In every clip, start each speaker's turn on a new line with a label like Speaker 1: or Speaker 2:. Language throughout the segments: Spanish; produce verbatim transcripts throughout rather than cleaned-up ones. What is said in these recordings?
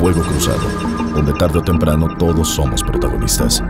Speaker 1: Fuego Cruzado, donde tarde o temprano todos somos protagonistas.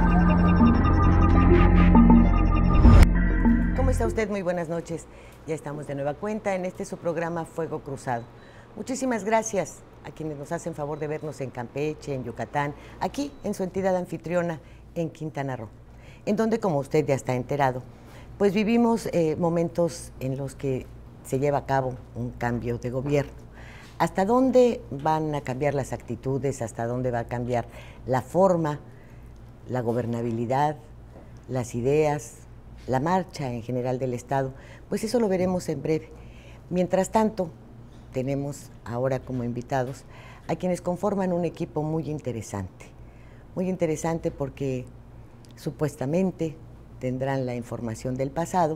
Speaker 2: ¿Cómo está usted? Muy buenas noches. Ya estamos de nueva cuenta en este su programa Fuego Cruzado. Muchísimas gracias a quienes nos hacen favor de vernos en Campeche, en Yucatán, aquí en su entidad anfitriona, en Quintana Roo, en donde, como usted ya está enterado, pues vivimos eh, momentos en los que se lleva a cabo un cambio de gobierno. ¿Hasta dónde van a cambiar las actitudes? ¿Hasta dónde va a cambiar la forma, la gobernabilidad, las ideas, la marcha en general del Estado? Pues eso lo veremos en breve. Mientras tanto, tenemos ahora como invitados a quienes conforman un equipo muy interesante. Muy interesante porque supuestamente tendrán la información del pasado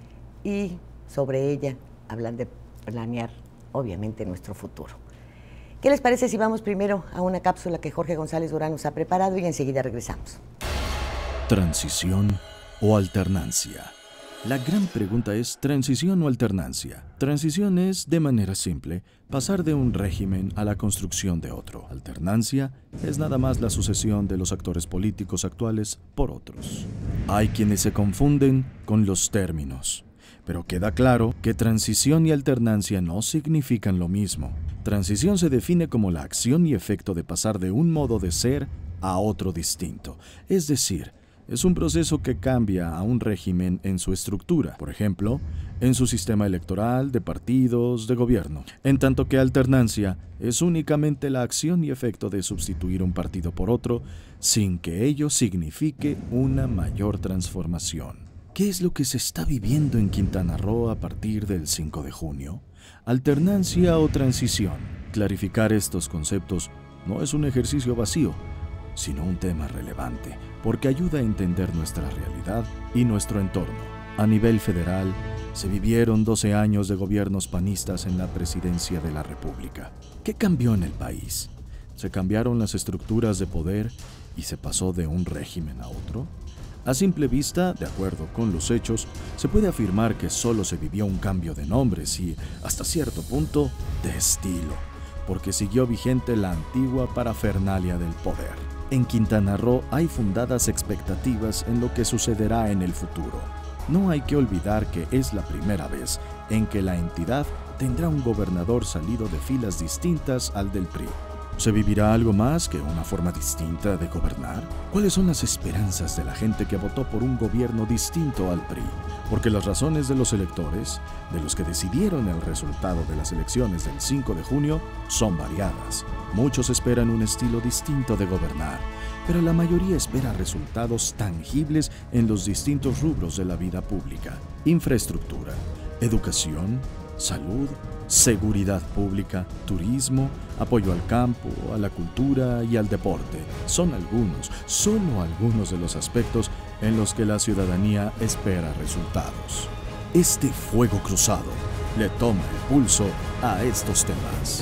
Speaker 2: y sobre ella hablan de planear, obviamente, nuestro futuro. ¿Qué les parece si vamos primero a una cápsula que Jorge González Durán nos ha preparado y enseguida regresamos?
Speaker 3: ¿Transición o alternancia? La gran pregunta es ¿transición o alternancia? Transición es, de manera simple, pasar de un régimen a la construcción de otro. Alternancia es nada más la sucesión de los actores políticos actuales por otros. Hay quienes se confunden con los términos, pero queda claro que transición y alternancia no significan lo mismo. Transición se define como la acción y efecto de pasar de un modo de ser a otro distinto, es decir, es un proceso que cambia a un régimen en su estructura, por ejemplo, en su sistema electoral, de partidos, de gobierno. En tanto que alternancia es únicamente la acción y efecto de sustituir un partido por otro, sin que ello signifique una mayor transformación. ¿Qué es lo que se está viviendo en Quintana Roo a partir del cinco de junio? ¿Alternancia o transición? Clarificar estos conceptos no es un ejercicio vacío, sino un tema relevante, porque ayuda a entender nuestra realidad y nuestro entorno. A nivel federal, se vivieron doce años de gobiernos panistas en la presidencia de la República. ¿Qué cambió en el país? ¿Se cambiaron las estructuras de poder y se pasó de un régimen a otro? A simple vista, de acuerdo con los hechos, se puede afirmar que solo se vivió un cambio de nombres y, hasta cierto punto, de estilo, porque siguió vigente la antigua parafernalia del poder. En Quintana Roo hay fundadas expectativas en lo que sucederá en el futuro. No hay que olvidar que es la primera vez en que la entidad tendrá un gobernador salido de filas distintas al del P R I. ¿Se vivirá algo más que una forma distinta de gobernar? ¿Cuáles son las esperanzas de la gente que votó por un gobierno distinto al P R I? Porque las razones de los electores, de los que decidieron el resultado de las elecciones del cinco de junio, son variadas. Muchos esperan un estilo distinto de gobernar, pero la mayoría espera resultados tangibles en los distintos rubros de la vida pública: infraestructura, educación, salud, seguridad pública, turismo, apoyo al campo, a la cultura y al deporte. Son algunos, solo algunos de los aspectos en los que la ciudadanía espera resultados. Este Fuego Cruzado le toma el pulso a estos temas.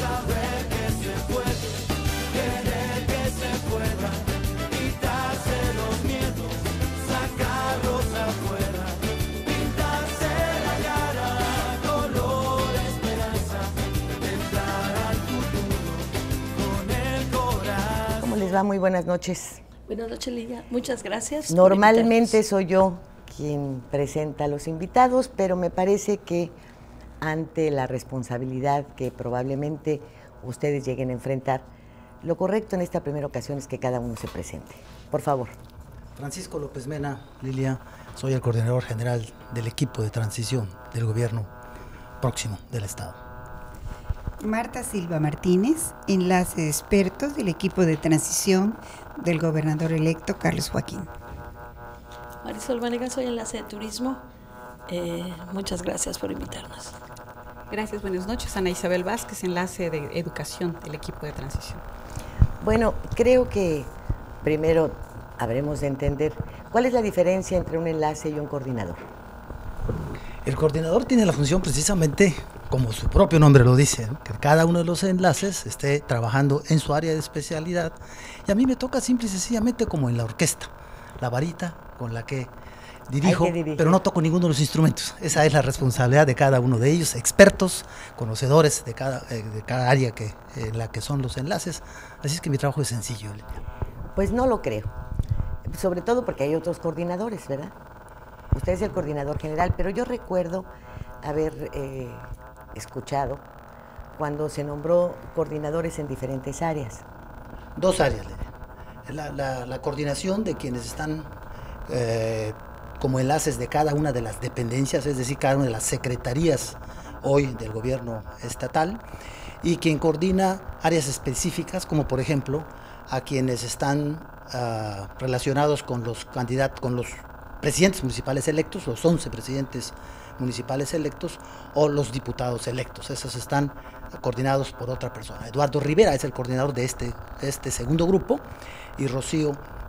Speaker 2: Muy buenas noches.
Speaker 4: Buenas noches, Lidia. Muchas gracias.
Speaker 2: Normalmente soy yo quien presenta a los invitados, pero me parece que ante la responsabilidad que probablemente ustedes lleguen a enfrentar, lo correcto en esta primera ocasión es que cada uno se presente. Por favor.
Speaker 5: Francisco López Mena, Lilia, soy el coordinador general del equipo de transición del gobierno próximo del Estado.
Speaker 6: Marta Silva Martínez, enlace de expertos del equipo de transición del gobernador electo Carlos Joaquín.
Speaker 4: Marisol Vanegas, soy enlace de turismo. Eh, muchas gracias por invitarnos.
Speaker 7: Gracias, buenas noches. Ana Isabel Vázquez, enlace de educación del equipo de transición.
Speaker 2: Bueno, creo que primero habremos de entender cuál es la diferencia entre un enlace y un coordinador.
Speaker 5: El coordinador tiene la función precisamente, como su propio nombre lo dice, ¿no? Que cada uno de los enlaces esté trabajando en su área de especialidad, y a mí me toca simple y sencillamente como en la orquesta, la varita con la que Dirijo, pero no toco ninguno de los instrumentos. Esa es la responsabilidad de cada uno de ellos, expertos, conocedores de cada, eh, de cada área que, en eh, la que son los enlaces. Así es que mi trabajo es sencillo.
Speaker 2: Pues no lo creo, sobre todo porque hay otros coordinadores, ¿verdad? Usted es el coordinador general, pero yo recuerdo haber eh, escuchado cuando se nombró coordinadores en diferentes áreas.
Speaker 5: Dos áreas, la, la, la coordinación de quienes están eh, como enlaces de cada una de las dependencias, es decir, cada una de las secretarías hoy del gobierno estatal, y quien coordina áreas específicas, como por ejemplo a quienes están uh, relacionados con los candidatos, con los presidentes municipales electos, los once presidentes municipales electos o los diputados electos. Esos están coordinados por otra persona. Eduardo Rivera es el coordinador de este, de este segundo grupo y Rocío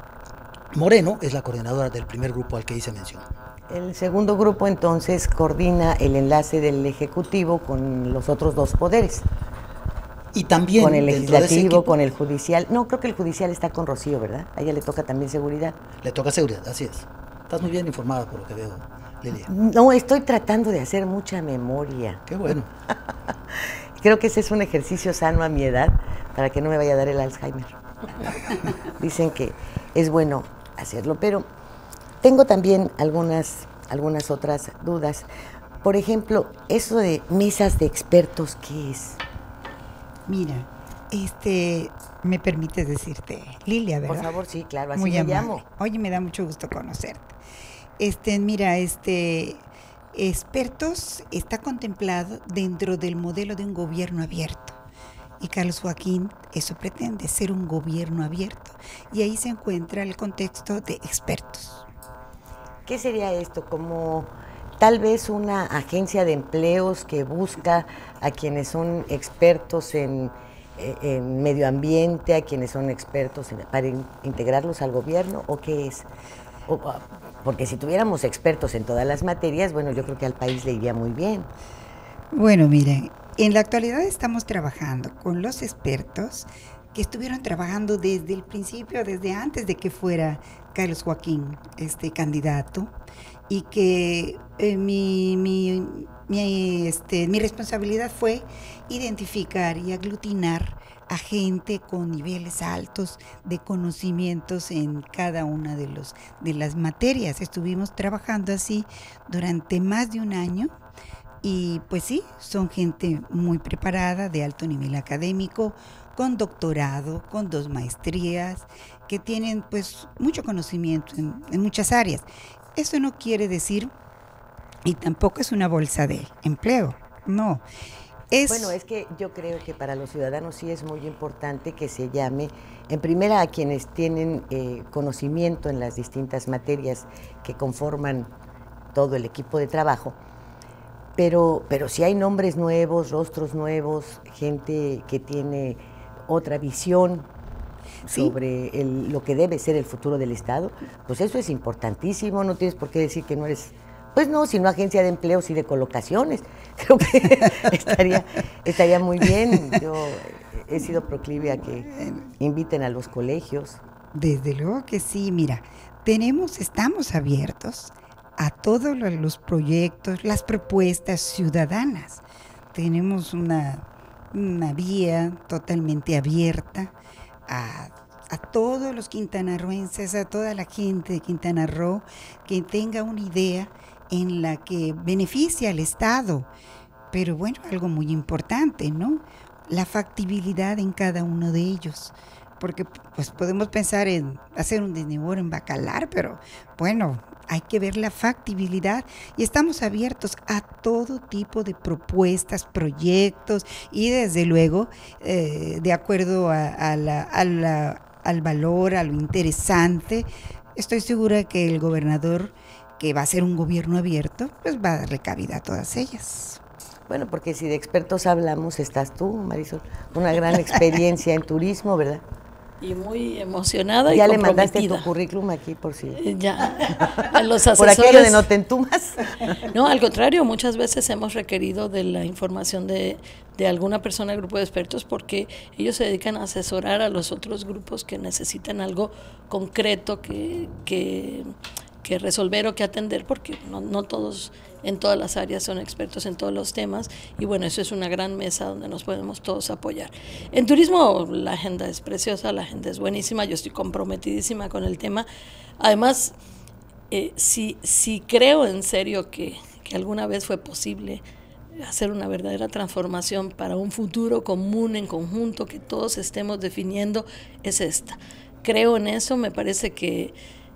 Speaker 5: Moreno es la coordinadora del primer grupo al que hice mención.
Speaker 2: El segundo grupo entonces coordina el enlace del Ejecutivo con los otros dos poderes.
Speaker 5: Y también
Speaker 2: con el legislativo, con el judicial. No, creo que el judicial está con Rocío, ¿verdad? A ella le toca también seguridad.
Speaker 5: Le toca seguridad, así es. Estás muy bien informada por lo que veo, Lilia.
Speaker 2: No, estoy tratando de hacer mucha memoria.
Speaker 5: Qué bueno.
Speaker 2: Creo que ese es un ejercicio sano a mi edad para que no me vaya a dar el Alzheimer. Dicen que es bueno hacerlo, pero tengo también algunas, algunas otras dudas. Por ejemplo, eso de mesas de expertos, ¿qué es?
Speaker 6: Mira, este, me permites decirte, Lilia, ¿verdad?
Speaker 2: Por favor, sí, claro, así
Speaker 6: Muy
Speaker 2: me
Speaker 6: amable.
Speaker 2: llamo.
Speaker 6: Oye, me da mucho gusto conocerte. Este, mira, este, expertos está contemplado dentro del modelo de un gobierno abierto. Y Carlos Joaquín eso pretende, ser un gobierno abierto. Y ahí se encuentra el contexto de expertos.
Speaker 2: ¿Qué sería esto? Como tal vez una agencia de empleos que busca a quienes son expertos en, en medio ambiente, a quienes son expertos en, para in, integrarlos al gobierno, ¿o qué es? O, porque si tuviéramos expertos en todas las materias, bueno, yo creo que al país le iría muy bien.
Speaker 6: Bueno, miren, en la actualidad estamos trabajando con los expertos que estuvieron trabajando desde el principio, desde antes de que fuera Carlos Joaquín este candidato, y que eh, mi, mi, mi, este, mi responsabilidad fue identificar y aglutinar a gente con niveles altos de conocimientos en cada una de, los, de las materias. Estuvimos trabajando así durante más de un año y pues sí, son gente muy preparada, de alto nivel académico, con doctorado, con dos maestrías, que tienen pues mucho conocimiento en, en muchas áreas. Eso no quiere decir, y tampoco es una bolsa de empleo, no. Es,
Speaker 2: bueno, es que yo creo que para los ciudadanos sí es muy importante que se llame, en primera, a quienes tienen eh, conocimiento en las distintas materias que conforman todo el equipo de trabajo, pero, pero si hay nombres nuevos, rostros nuevos, gente que tiene otra visión sobre ¿sí? el, lo que debe ser el futuro del Estado, pues eso es importantísimo, no tienes por qué decir que no eres, pues no, sino agencia de empleos y de colocaciones, creo que estaría, estaría muy bien. Yo he sido proclive a que inviten a los colegios.
Speaker 6: Desde luego que sí, mira, tenemos, estamos abiertos a todos los proyectos, las propuestas ciudadanas. Tenemos una, una vía totalmente abierta a, a todos los quintanarroenses, a toda la gente de Quintana Roo que tenga una idea en la que beneficia al Estado. Pero bueno, algo muy importante, ¿no? La factibilidad en cada uno de ellos. Porque pues podemos pensar en hacer un desnivor en Bacalar, pero bueno, hay que ver la factibilidad y estamos abiertos a todo tipo de propuestas, proyectos y desde luego, eh, de acuerdo a, a la, a la, al valor, a lo interesante, estoy segura que el gobernador, que va a ser un gobierno abierto, pues va a darle cabida a todas ellas.
Speaker 2: Bueno, porque si de expertos hablamos, estás tú, Marisol, una gran experiencia en turismo, ¿verdad?
Speaker 4: Y muy emocionada y
Speaker 2: ya
Speaker 4: comprometida.
Speaker 2: Ya le mandaste tu currículum aquí por si...
Speaker 4: Ya, a los asesores.
Speaker 2: Por aquello de no te entumas.
Speaker 4: No, al contrario, muchas veces hemos requerido de la información de, de alguna persona, grupo de expertos, porque ellos se dedican a asesorar a los otros grupos que necesitan algo concreto, que, que que resolver o que atender, porque no, no todos en todas las áreas son expertos en todos los temas, y bueno, eso es una gran mesa donde nos podemos todos apoyar. En turismo la agenda es preciosa, la agenda es buenísima, yo estoy comprometidísima con el tema. Además, eh, si, si creo en serio que, que alguna vez fue posible hacer una verdadera transformación para un futuro común, en conjunto, que todos estemos definiendo, es esta. Creo en eso, me parece que,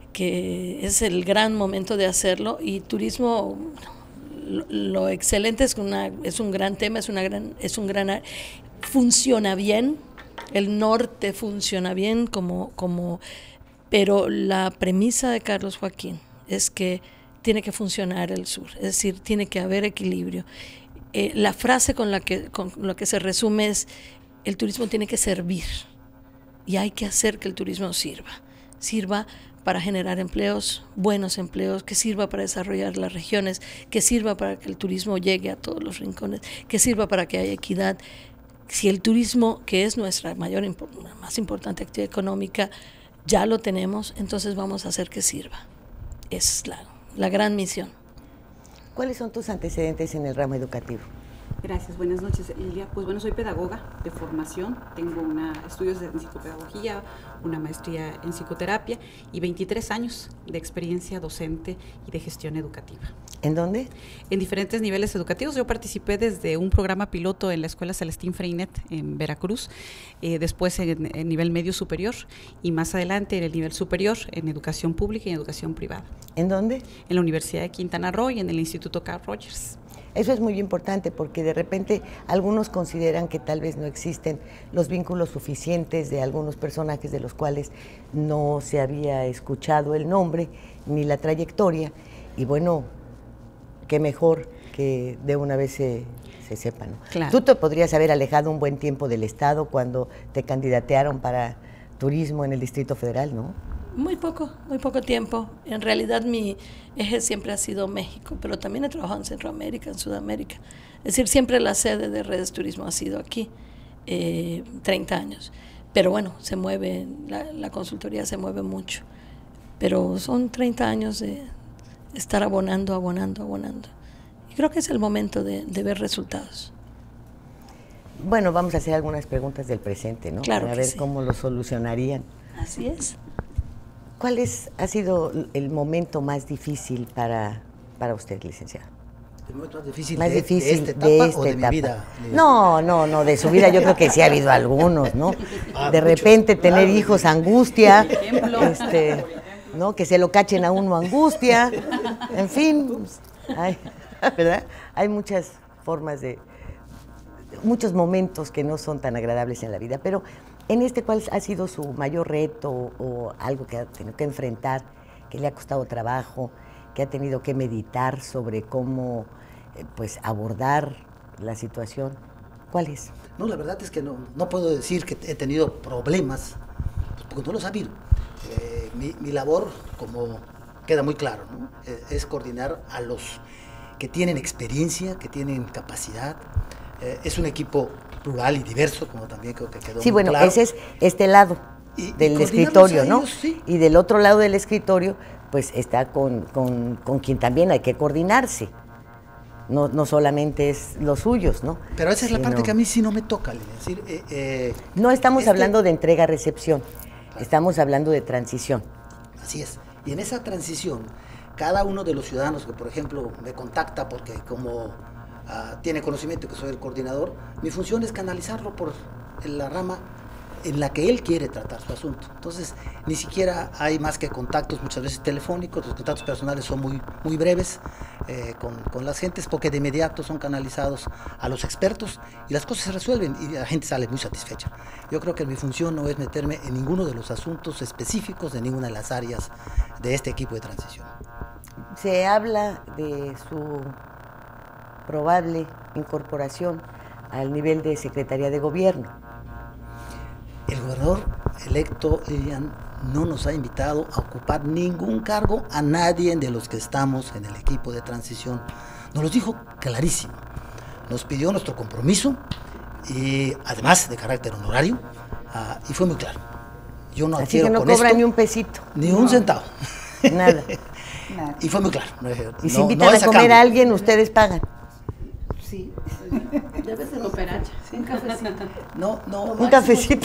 Speaker 4: que es el gran momento de hacerlo, y turismo, lo, lo excelente es, una, es un gran tema, es, una gran, es un gran... funciona bien, el norte funciona bien, como, como, pero la premisa de Carlos Joaquín es que tiene que funcionar el sur, es decir, tiene que haber equilibrio. Eh, la frase con la que, con la que se resume es: el turismo tiene que servir, y hay que hacer que el turismo sirva, sirva para generar empleos, buenos empleos, que sirva para desarrollar las regiones, que sirva para que el turismo llegue a todos los rincones, que sirva para que haya equidad. Si el turismo, que es nuestra mayor, más importante actividad económica, ya lo tenemos, entonces vamos a hacer que sirva. Es la, la gran misión.
Speaker 2: ¿Cuáles son tus antecedentes en el ramo educativo?
Speaker 7: Gracias, buenas noches, Lilia. Pues bueno, soy pedagoga de formación, tengo una, estudios en psicopedagogía, una maestría en psicoterapia y veintitrés años de experiencia docente y de gestión educativa.
Speaker 2: ¿En dónde?
Speaker 7: En diferentes niveles educativos. Yo participé desde un programa piloto en la Escuela Celestín Freinet en Veracruz, eh, después en, en nivel medio superior, y más adelante en el nivel superior en educación pública y en educación privada.
Speaker 2: ¿En dónde?
Speaker 7: En la Universidad de Quintana Roo y en el Instituto Carl Rogers.
Speaker 2: Eso es muy importante, porque de repente algunos consideran que tal vez no existen los vínculos suficientes de algunos personajes de los cuales no se había escuchado el nombre ni la trayectoria, y bueno, qué mejor que de una vez se, se sepa, ¿no?
Speaker 7: Claro.
Speaker 2: Tú te podrías haber alejado un buen tiempo del Estado cuando te candidatearon para turismo en el Distrito Federal, ¿no?
Speaker 4: Muy poco, muy poco tiempo. En realidad mi eje siempre ha sido México, pero también he trabajado en Centroamérica, en Sudamérica. Es decir, siempre la sede de Redes Turismo ha sido aquí, eh, treinta años. Pero bueno, se mueve, la, la consultoría se mueve mucho. Pero son treinta años de estar abonando, abonando, abonando. Y creo que es el momento de, de ver resultados.
Speaker 2: Bueno, vamos a hacer algunas preguntas del presente, ¿no?
Speaker 4: Claro
Speaker 2: Para
Speaker 4: que
Speaker 2: ver
Speaker 4: sí.
Speaker 2: cómo lo solucionarían.
Speaker 4: Así es.
Speaker 2: ¿Cuál es, ha sido el momento más difícil para, para usted, licenciado?
Speaker 5: ¿El momento más difícil,
Speaker 2: Más
Speaker 5: de,
Speaker 2: difícil
Speaker 5: de esta etapa
Speaker 2: de
Speaker 5: o
Speaker 2: esta
Speaker 5: de mi
Speaker 2: etapa.
Speaker 5: vida?
Speaker 2: No, no, no, de su vida yo creo que sí ha habido algunos, ¿no?
Speaker 5: Ah,
Speaker 2: De
Speaker 5: muchos,
Speaker 2: repente tener
Speaker 5: claro.
Speaker 2: hijos, angustia,
Speaker 7: ejemplo.
Speaker 2: este, ¿no? Que se lo cachen a uno, angustia, en fin, hay, ¿verdad? Hay muchas formas de, muchos momentos que no son tan agradables en la vida, pero en este, ¿cuál ha sido su mayor reto o algo que ha tenido que enfrentar, que le ha costado trabajo, que ha tenido que meditar sobre cómo eh, pues abordar la situación? ¿Cuál es?
Speaker 5: No, la verdad es que no, no puedo decir que he tenido problemas, pues porque no los ha habido. Eh, mi, mi labor, como queda muy claro, ¿no? Eh, es coordinar a los que tienen experiencia, que tienen capacidad. Eh, es un equipo plural y diverso, como también creo que quedó
Speaker 2: Sí,
Speaker 5: muy
Speaker 2: bueno,
Speaker 5: claro.
Speaker 2: ese es este lado
Speaker 5: Y- y
Speaker 2: del
Speaker 5: coordinarlos
Speaker 2: escritorio,
Speaker 5: a
Speaker 2: ¿no?
Speaker 5: ellos, sí.
Speaker 2: Y del otro lado del escritorio, pues está con, con, con quien también hay que coordinarse. No, no solamente es los suyos, ¿no?
Speaker 5: Pero esa es la
Speaker 2: Sino-
Speaker 5: parte que a mí sí no me toca, es decir, eh, eh,
Speaker 2: No estamos
Speaker 5: este-
Speaker 2: hablando de entrega-recepción, estamos hablando de transición.
Speaker 5: Así es. Y en esa transición, cada uno de los ciudadanos que, por ejemplo, me contacta porque como ah, tiene conocimiento que soy el coordinador, mi función es canalizarlo por la rama en la que él quiere tratar su asunto. Entonces, ni siquiera hay más que contactos, muchas veces telefónicos, los contactos personales son muy, muy breves eh, con, con las gentes, porque de inmediato son canalizados a los expertos y las cosas se resuelven y la gente sale muy satisfecha. Yo creo que mi función no es meterme en ninguno de los asuntos específicos de ninguna de las áreas de este equipo de transición.
Speaker 2: Se habla de su probable incorporación al nivel de Secretaría de Gobierno.
Speaker 5: El gobernador electo, Lilian, no nos ha invitado a ocupar ningún cargo a nadie de los que estamos en el equipo de transición. Nos lo dijo clarísimo. Nos pidió nuestro compromiso, y además de carácter honorario, uh, y fue muy claro. Yo no
Speaker 2: Así
Speaker 5: adquiero
Speaker 2: que no
Speaker 5: con
Speaker 2: cobra
Speaker 5: esto
Speaker 2: ni un pesito.
Speaker 5: ni un centavo.
Speaker 2: Nada.
Speaker 6: Nada.
Speaker 5: Y fue muy claro.
Speaker 2: Y
Speaker 5: no,
Speaker 2: si invitan
Speaker 5: no
Speaker 2: a comer
Speaker 5: cambio.
Speaker 2: a alguien, ustedes pagan.
Speaker 6: Sí.
Speaker 7: Debe ser cooperacha. Un cafecito.
Speaker 5: No, no,
Speaker 2: Un
Speaker 5: máximo-
Speaker 2: cafecito.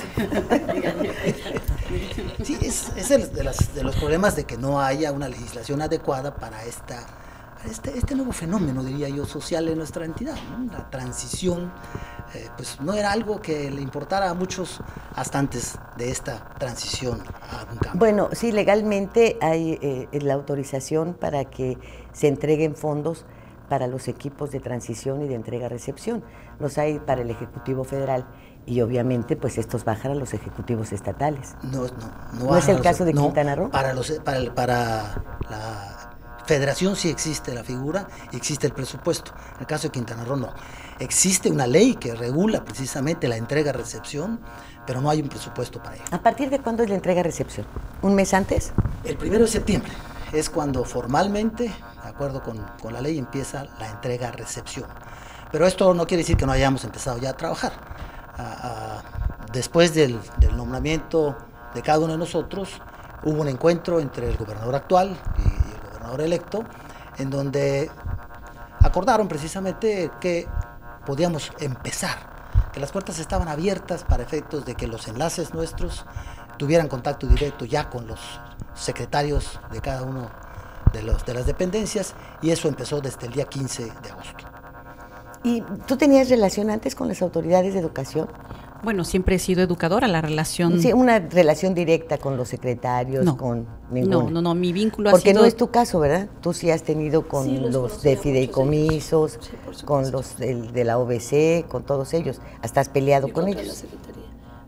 Speaker 5: Sí, es, es el de, las, de los problemas de que no haya una legislación adecuada para esta, este, este nuevo fenómeno, diría yo, social en nuestra entidad, ¿no? La transición, eh, pues no era algo que le importara a muchos hasta antes de esta transición a un cambio.
Speaker 2: Bueno, sí, legalmente hay eh, la autorización para que se entreguen fondos para los equipos de transición y de entrega-recepción. Los hay para el Ejecutivo Federal y obviamente pues estos bajan a los ejecutivos estatales.
Speaker 5: No, no, no,
Speaker 2: ¿No es el
Speaker 5: los-
Speaker 2: caso de
Speaker 5: no,
Speaker 2: Quintana Roo?
Speaker 5: Para, los, para, el- para la federación sí existe la figura y existe el presupuesto. En el caso de Quintana Roo no. Existe una ley que regula precisamente la entrega-recepción, pero no hay un presupuesto para ello.
Speaker 2: ¿A partir de cuándo es la entrega-recepción? ¿Un mes antes?
Speaker 5: El primero de septiembre es cuando formalmente, de acuerdo con, con la ley, empieza la entrega-recepción. Pero esto no quiere decir que no hayamos empezado ya a trabajar. Ah, ah, después del, del nombramiento de cada uno de nosotros, hubo un encuentro entre el gobernador actual y, y el gobernador electo, en donde acordaron precisamente que podíamos empezar, que las puertas estaban abiertas para efectos de que los enlaces nuestros tuvieran contacto directo ya con los secretarios de cada uno de, los, de las dependencias, y eso empezó desde el día quince de agosto.
Speaker 2: ¿Y tú tenías relación antes con las autoridades de educación?
Speaker 7: Bueno, siempre he sido educadora, la relación...
Speaker 2: Sí, una relación directa con los secretarios,
Speaker 7: No,
Speaker 2: con ninguna.
Speaker 7: no, no, no, mi vínculo ha
Speaker 2: Porque
Speaker 7: sido...
Speaker 2: no es tu caso, ¿verdad? Tú sí has tenido con
Speaker 4: Sí, los
Speaker 2: los
Speaker 4: conocí a
Speaker 2: de
Speaker 4: muchos
Speaker 2: fideicomisos,
Speaker 4: ellos. Sí, por supuesto.
Speaker 2: con los del- de la O B C, con todos ellos. Hasta has peleado
Speaker 4: Y
Speaker 2: con
Speaker 4: contra la
Speaker 2: ellos.
Speaker 4: Secretaría.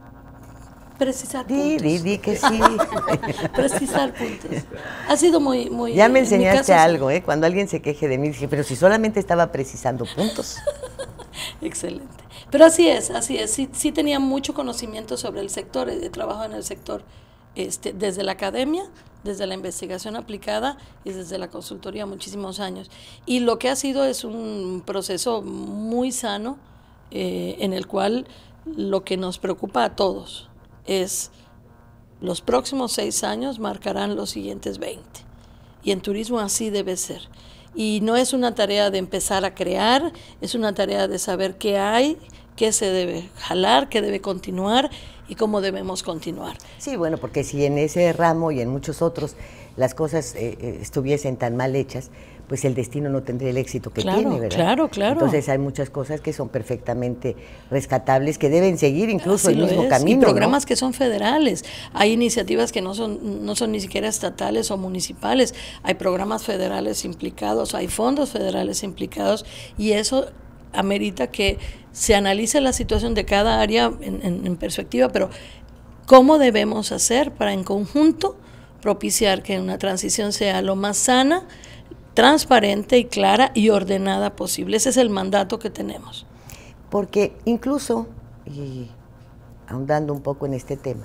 Speaker 4: Precisar
Speaker 2: Di,
Speaker 4: puntos.
Speaker 2: di, di que sí.
Speaker 4: Precisar puntos. Ha sido muy, muy...
Speaker 2: Ya me
Speaker 4: en mi
Speaker 2: enseñaste
Speaker 4: caso,
Speaker 2: algo, ¿eh? Cuando alguien se queje de mí, dije, pero si solamente estaba precisando puntos.
Speaker 4: Excelente. Pero así es, así es. Sí, sí tenía mucho conocimiento sobre el sector, he trabajado en el sector este, desde la academia, desde la investigación aplicada y desde la consultoría muchísimos años. Y lo que ha sido es un proceso muy sano eh, en el cual lo que nos preocupa a todos es los próximos seis años marcarán los siguientes veinte. Y en turismo así debe ser. Y no es una tarea de empezar a crear, es una tarea de saber qué hay, qué se debe jalar, qué debe continuar y cómo debemos continuar.
Speaker 2: Sí, bueno, porque si en ese ramo y en muchos otros las cosas eh, eh, estuviesen tan mal hechas, pues el destino no tendría el éxito que
Speaker 4: Claro,
Speaker 2: tiene, ¿verdad?
Speaker 4: claro, claro.
Speaker 2: Entonces hay muchas cosas que son perfectamente rescatables, que deben seguir incluso
Speaker 4: Así
Speaker 2: el
Speaker 4: lo
Speaker 2: mismo
Speaker 4: es.
Speaker 2: camino,
Speaker 4: Y programas
Speaker 2: ¿no?
Speaker 4: que son federales. Hay iniciativas que no son, no son ni siquiera estatales o municipales. Hay programas federales implicados, hay fondos federales implicados y eso amerita que se analice la situación de cada área en, en, en perspectiva, pero ¿cómo debemos hacer para en conjunto propiciar que una transición sea lo más sana, transparente y clara y ordenada posible? Ese es el mandato que tenemos.
Speaker 2: Porque incluso, y ahondando un poco en este tema,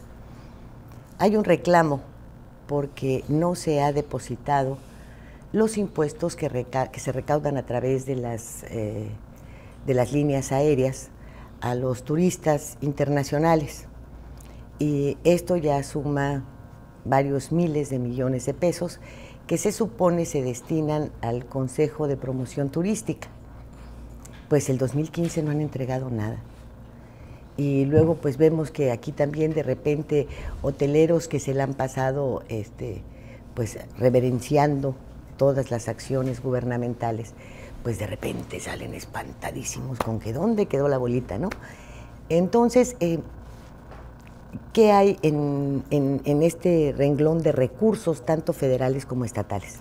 Speaker 2: hay un reclamo porque no se ha depositado los impuestos que, reca que se recaudan a través de las, eh, de las líneas aéreas a los turistas internacionales. Y esto ya suma varios miles de millones de pesos que se supone se destinan al Consejo de Promoción Turística. Pues el dos mil quince no han entregado nada. Y luego pues vemos que aquí también de repente hoteleros que se le han pasado este, pues reverenciando todas las acciones gubernamentales, pues de repente salen espantadísimos con que dónde quedó la bolita, ¿no? Entonces, eh, ¿qué hay en, en, en este renglón de recursos, tanto federales como estatales?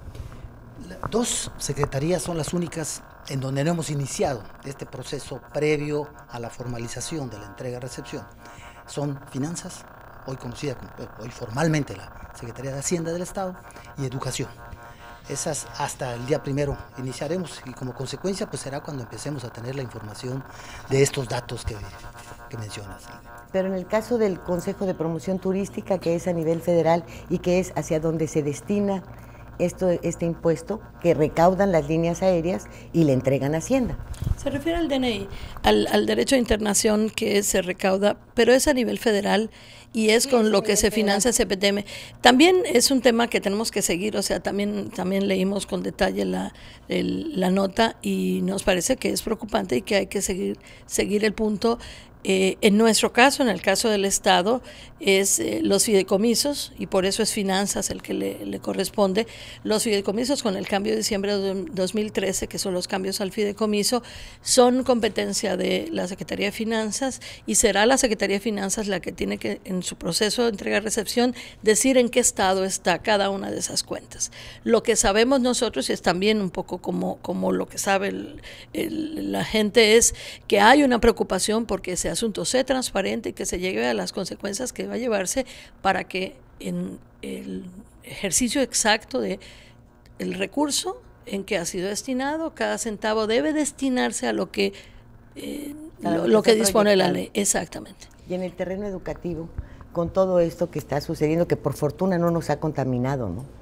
Speaker 5: Dos secretarías son las únicas en donde no hemos iniciado este proceso previo a la formalización de la entrega-recepción. Son Finanzas, hoy conocida como, hoy formalmente la Secretaría de Hacienda del Estado, y Educación. Esas hasta el día primero iniciaremos y como consecuencia pues será cuando empecemos a tener la información de estos datos que, que mencionas.
Speaker 2: Pero en el caso del Consejo de Promoción Turística, que es a nivel federal y que es hacia donde se destina esto, este impuesto que recaudan las líneas aéreas y le entregan a Hacienda?
Speaker 4: Se refiere al D N I, al, al derecho de internación que se recauda, pero es a nivel federal y es con lo que se financia C P T M. También es un tema que tenemos que seguir, o sea, también, también leímos con detalle la, el, la nota y nos parece que es preocupante y que hay que seguir, seguir el punto. Eh, en nuestro caso, en el caso del Estado, es eh, los fideicomisos, y por eso es finanzas el que le, le corresponde. Los fideicomisos, con el cambio de diciembre de dos mil trece, que son los cambios al fideicomiso, son competencia de la Secretaría de Finanzas, y será la Secretaría de Finanzas la que tiene que, en su proceso de entrega-recepción, decir en qué estado está cada una de esas cuentas. Lo que sabemos nosotros, y es también un poco como, como lo que sabe el, el, la gente, es que hay una preocupación porque ese asunto sea transparente y que se llegue a las consecuencias que va a llevarse para que en el ejercicio exacto de el recurso en que ha sido destinado, cada centavo debe destinarse a lo que eh, lo, lo que dispone la ley. Exactamente.
Speaker 2: Y en el terreno educativo, con todo esto que está sucediendo, que por fortuna no nos ha contaminado, ¿no?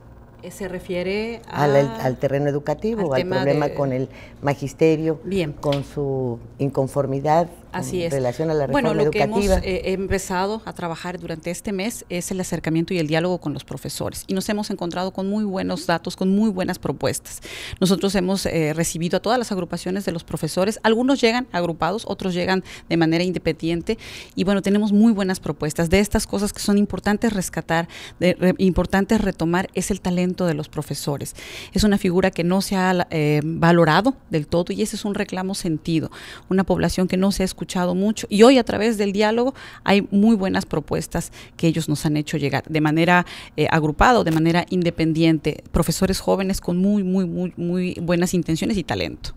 Speaker 7: Se refiere a,
Speaker 2: al, al terreno educativo, al, al problema de, con el magisterio,
Speaker 7: bien,
Speaker 2: con su inconformidad.
Speaker 7: Así
Speaker 2: en
Speaker 7: es.
Speaker 2: relación a la reforma
Speaker 7: bueno, lo
Speaker 2: educativa.
Speaker 7: que hemos eh, empezado a trabajar durante este mes es el acercamiento y el diálogo con los profesores. Y nos hemos encontrado con muy buenos datos, con muy buenas propuestas. Nosotros hemos eh, recibido a todas las agrupaciones de los profesores. Algunos llegan agrupados, otros llegan de manera independiente. Y bueno, tenemos muy buenas propuestas. De estas cosas que son importantes rescatar, de, re, importantes retomar, es el talento de los profesores. Es una figura que no se ha eh, valorado del todo y ese es un reclamo sentido. Una población que no se ha escuchado mucho y hoy a través del diálogo hay muy buenas propuestas que ellos nos han hecho llegar de manera eh, agrupada o de manera independiente, profesores jóvenes con muy, muy, muy, muy buenas intenciones y talento.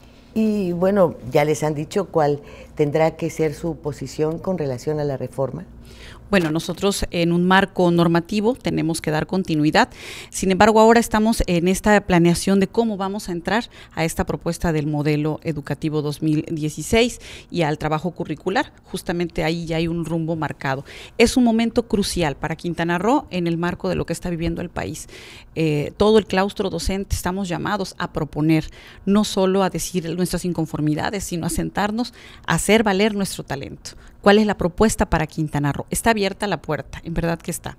Speaker 2: Y bueno, ya les han dicho cuál tendrá que ser su posición con relación a la reforma.
Speaker 7: Bueno, nosotros en un marco normativo tenemos que dar continuidad. Sin embargo, ahora estamos en esta planeación de cómo vamos a entrar a esta propuesta del modelo educativo dos mil dieciséis y al trabajo curricular. Justamente ahí ya hay un rumbo marcado. Es un momento crucial para Quintana Roo en el marco de lo que está viviendo el país. Eh, todo el claustro docente estamos llamados a proponer, no solo a decir nuestras inconformidades, sino a sentarnos a hacer valer nuestro talento. ¿Cuál es la propuesta para Quintana Roo? Está abierta la puerta, en verdad que está.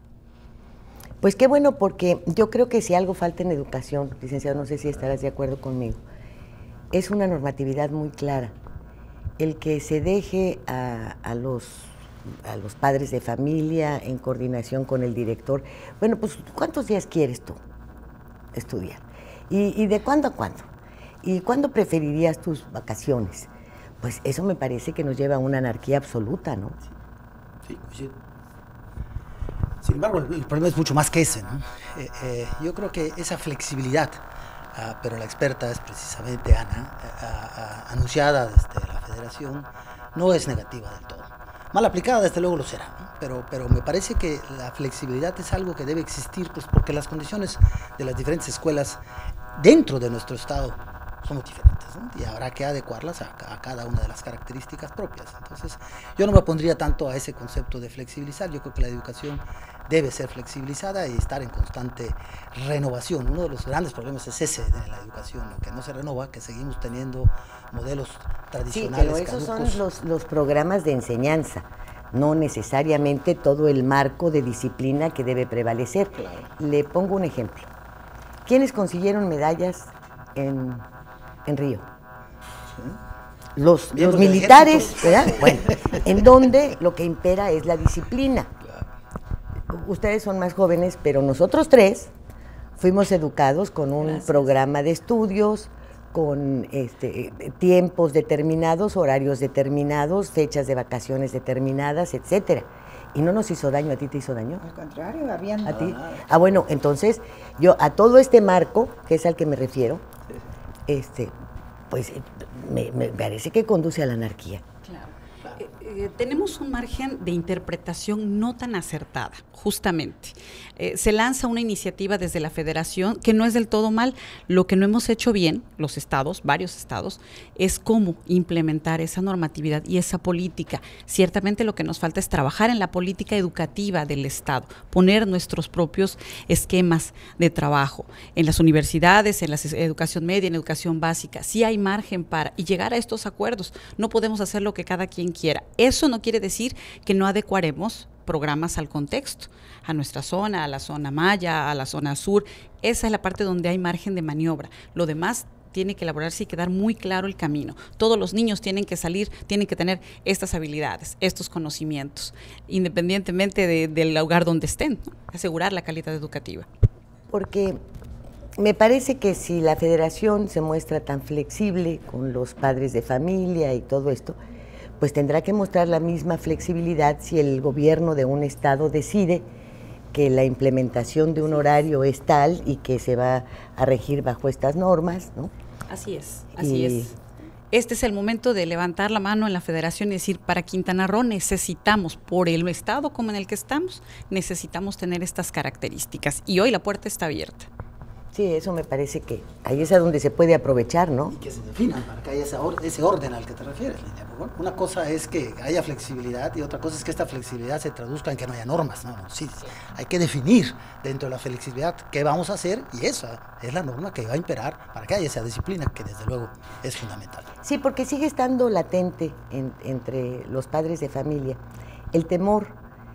Speaker 2: Pues qué bueno, porque yo creo que si algo falta en educación, licenciado, no sé si estarás de acuerdo conmigo, es una normatividad muy clara. El que se deje a, a, los, a los padres de familia en coordinación con el director, bueno, pues ¿cuántos días quieres tú estudiar? ¿Y, y de cuándo a cuándo? ¿Y cuándo preferirías tus vacaciones? Pues eso me parece que nos lleva a una anarquía absoluta, ¿no?
Speaker 5: Sí, sí, sí. Sin embargo, el, el problema es mucho más que ese, ¿no? Eh, eh, yo creo que esa flexibilidad, uh, pero la experta es precisamente Ana, uh, uh, anunciada desde la Federación, no es negativa del todo. Mal aplicada, desde luego lo será, ¿no? Pero, pero me parece que la flexibilidad es algo que debe existir, pues porque las condiciones de las diferentes escuelas dentro de nuestro estado son muy diferentes, ¿no? Y habrá que adecuarlas a, a cada una de las características propias. Entonces, yo no me pondría tanto a ese concepto de flexibilizar. Yo creo que la educación debe ser flexibilizada y estar en constante renovación. Uno de los grandes problemas es ese de la educación, ¿no? Que no se renova, que seguimos teniendo modelos tradicionales.
Speaker 2: Sí, pero esos
Speaker 5: caducos.
Speaker 2: son los, los programas de enseñanza, no necesariamente todo el marco de disciplina que debe prevalecer.
Speaker 5: Claro.
Speaker 2: Le pongo un ejemplo. ¿Quiénes consiguieron medallas en, en Río? ¿Sí? Los, los militares, ¿verdad? Bueno, en donde lo que impera es la disciplina. Claro. Ustedes son más jóvenes, pero nosotros tres fuimos educados con un Gracias. programa de estudios, con este, tiempos determinados, horarios determinados, fechas de vacaciones determinadas, etcétera. Y no nos hizo daño. ¿A ti te hizo daño?
Speaker 6: Al contrario, habían...
Speaker 2: ¿A ti? Ah, bueno, entonces, yo a todo este marco, que es al que me refiero, este, pues me, me parece que conduce a la anarquía.
Speaker 7: Claro. Eh, Eh, tenemos un margen de interpretación no tan acertada, justamente. Eh, se lanza una iniciativa desde la federación que no es del todo mal. Lo que no hemos hecho bien, los estados, varios estados, es cómo implementar esa normatividad y esa política. Ciertamente lo que nos falta es trabajar en la política educativa del estado, poner nuestros propios esquemas de trabajo en las universidades, en la educación media, en educación básica. Sí hay margen para y llegar a estos acuerdos. No podemos hacer lo que cada quien quiera. Eso no quiere decir que no adecuaremos programas al contexto, a nuestra zona, a la zona maya, a la zona sur. Esa es la parte donde hay margen de maniobra. Lo demás tiene que elaborarse y quedar muy claro el camino. Todos los niños tienen que salir, tienen que tener estas habilidades, estos conocimientos, independientemente de, del lugar donde estén, ¿no? Asegurar la calidad educativa.
Speaker 2: Porque me parece que si la federación se muestra tan flexible con los padres de familia y todo esto, pues tendrá que mostrar la misma flexibilidad si el gobierno de un estado decide que la implementación de un horario es tal y que se va a regir bajo estas normas, ¿no?
Speaker 7: Así es, así y... es. Este es el momento de levantar la mano en la federación y decir, para Quintana Roo necesitamos, por el estado como en el que estamos, necesitamos tener estas características. Y hoy la puerta está abierta.
Speaker 2: Sí, eso me parece que ahí es a donde se puede aprovechar, ¿no?
Speaker 5: Y que se definan para que haya ese, or ese orden al que te refieres, Lidia. Bueno, una cosa es que haya flexibilidad y otra cosa es que esta flexibilidad se traduzca en que no haya normas. No, no, sí, hay que definir dentro de la flexibilidad qué vamos a hacer y esa es la norma que va a imperar para que haya esa disciplina que desde luego es fundamental.
Speaker 2: Sí, porque sigue estando latente en, entre los padres de familia el temor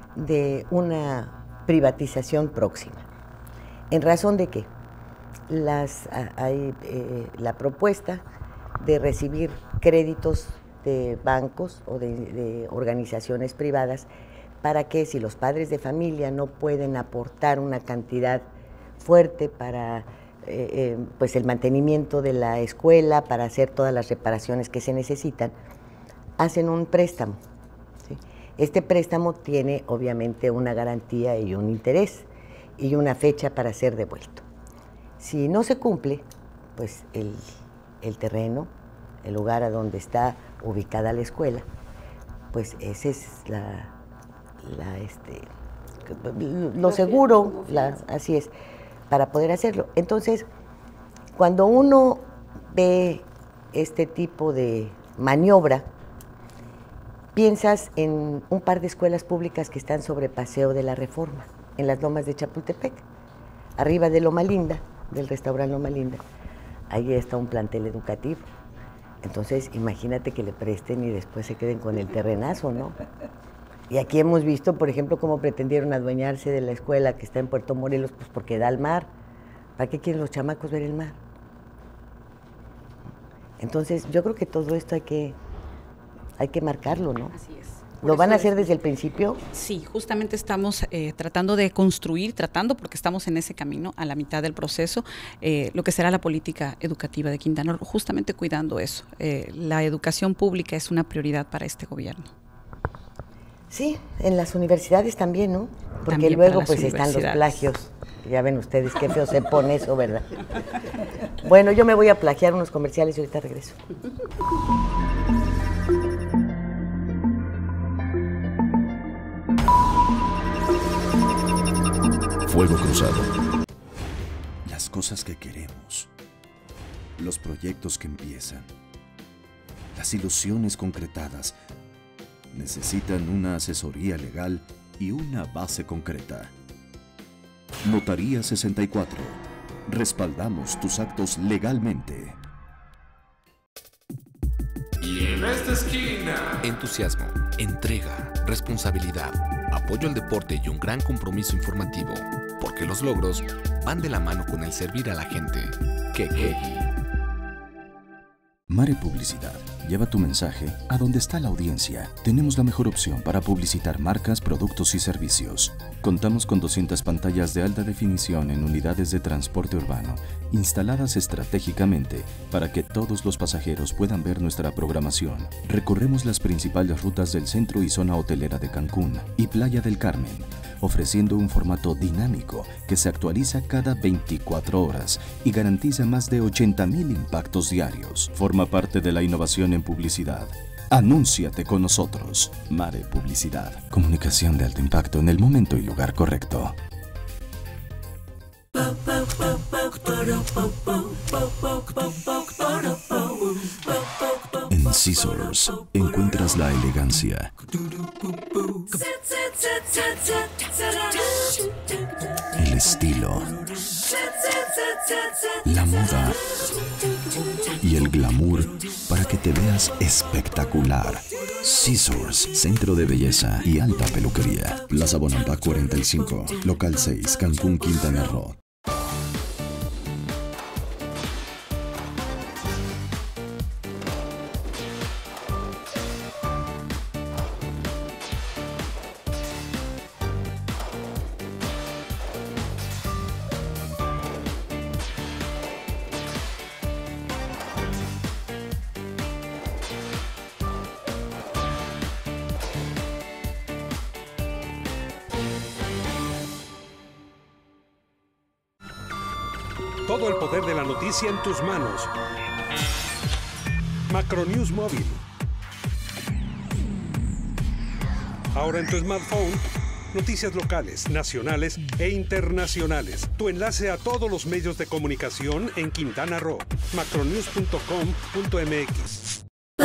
Speaker 2: de una privatización próxima. ¿En razón de qué? Las, hay eh, la propuesta de recibir créditos de bancos o de, de organizaciones privadas para que si los padres de familia no pueden aportar una cantidad fuerte para eh, eh, pues el mantenimiento de la escuela, para hacer todas las reparaciones que se necesitan, hacen un préstamo, ¿sí? Este préstamo tiene obviamente una garantía y un interés y una fecha para ser devuelto. Si no se cumple, pues el, el terreno, el lugar a donde está ubicada la escuela, pues ese es la, la este, lo seguro, la, así es, para poder hacerlo. Entonces, cuando uno ve este tipo de maniobra, piensas en un par de escuelas públicas que están sobre Paseo de la Reforma, en las lomas de Chapultepec, arriba de Loma Linda, del restaurante Loma Linda, ahí está un plantel educativo. Entonces, imagínate que le presten y después se queden con el terrenazo, ¿no? Y aquí hemos visto, por ejemplo, cómo pretendieron adueñarse de la escuela que está en Puerto Morelos, pues porque da al mar. ¿Para qué quieren los chamacos ver el mar? Entonces, yo creo que todo esto hay que, hay que marcarlo, ¿no?
Speaker 7: Así es.
Speaker 2: ¿Lo van a hacer desde el principio?
Speaker 7: Sí, justamente estamos eh, tratando de construir, tratando, porque estamos en ese camino, a la mitad del proceso, eh, lo que será la política educativa de Quintana Roo, justamente cuidando eso. Eh, la educación pública es una prioridad para este gobierno.
Speaker 2: Sí, en las universidades también, ¿no? Porque
Speaker 7: También
Speaker 2: luego pues están los plagios. Ya ven ustedes qué feo se pone eso, ¿verdad? Bueno, yo me voy a plagiar unos comerciales y ahorita regreso.
Speaker 1: Fuego Cruzado.
Speaker 3: Las cosas que queremos, los proyectos que empiezan, las ilusiones concretadas, necesitan una asesoría legal y una base concreta. Notaría sesenta y cuatro. Respaldamos tus actos legalmente.
Speaker 8: Y en esta esquina, entusiasmo, entrega, responsabilidad, apoyo al deporte y un gran compromiso informativo, porque los logros van de la mano con el servir a la gente. Quequegui.
Speaker 3: Mare Publicidad. Lleva tu mensaje a donde está la audiencia. Tenemos la mejor opción para publicitar marcas, productos y servicios. Contamos con doscientas pantallas de alta definición en unidades de transporte urbano, instaladas estratégicamente para que todos los pasajeros puedan ver nuestra programación. Recorremos las principales rutas del centro y zona hotelera de Cancún y Playa del Carmen, ofreciendo un formato dinámico que se actualiza cada veinticuatro horas y garantiza más de ochenta mil impactos diarios. Forma parte de la innovación en publicidad. Anúnciate con nosotros. Mare Publicidad. Comunicación de alto impacto en el momento y lugar correcto. En Scissors encuentras la elegancia, el estilo, la moda y el glamour para que te veas espectacular. Scissors, centro de belleza y alta peluquería. Plaza Bonampak cuarenta y cinco, local seis, Cancún, Quintana Roo.
Speaker 9: Todo el poder de la noticia en tus manos. Macronews Móvil. Ahora en tu smartphone, noticias locales, nacionales e internacionales. Tu enlace a todos los medios de comunicación en Quintana Roo. macronews punto com punto m x.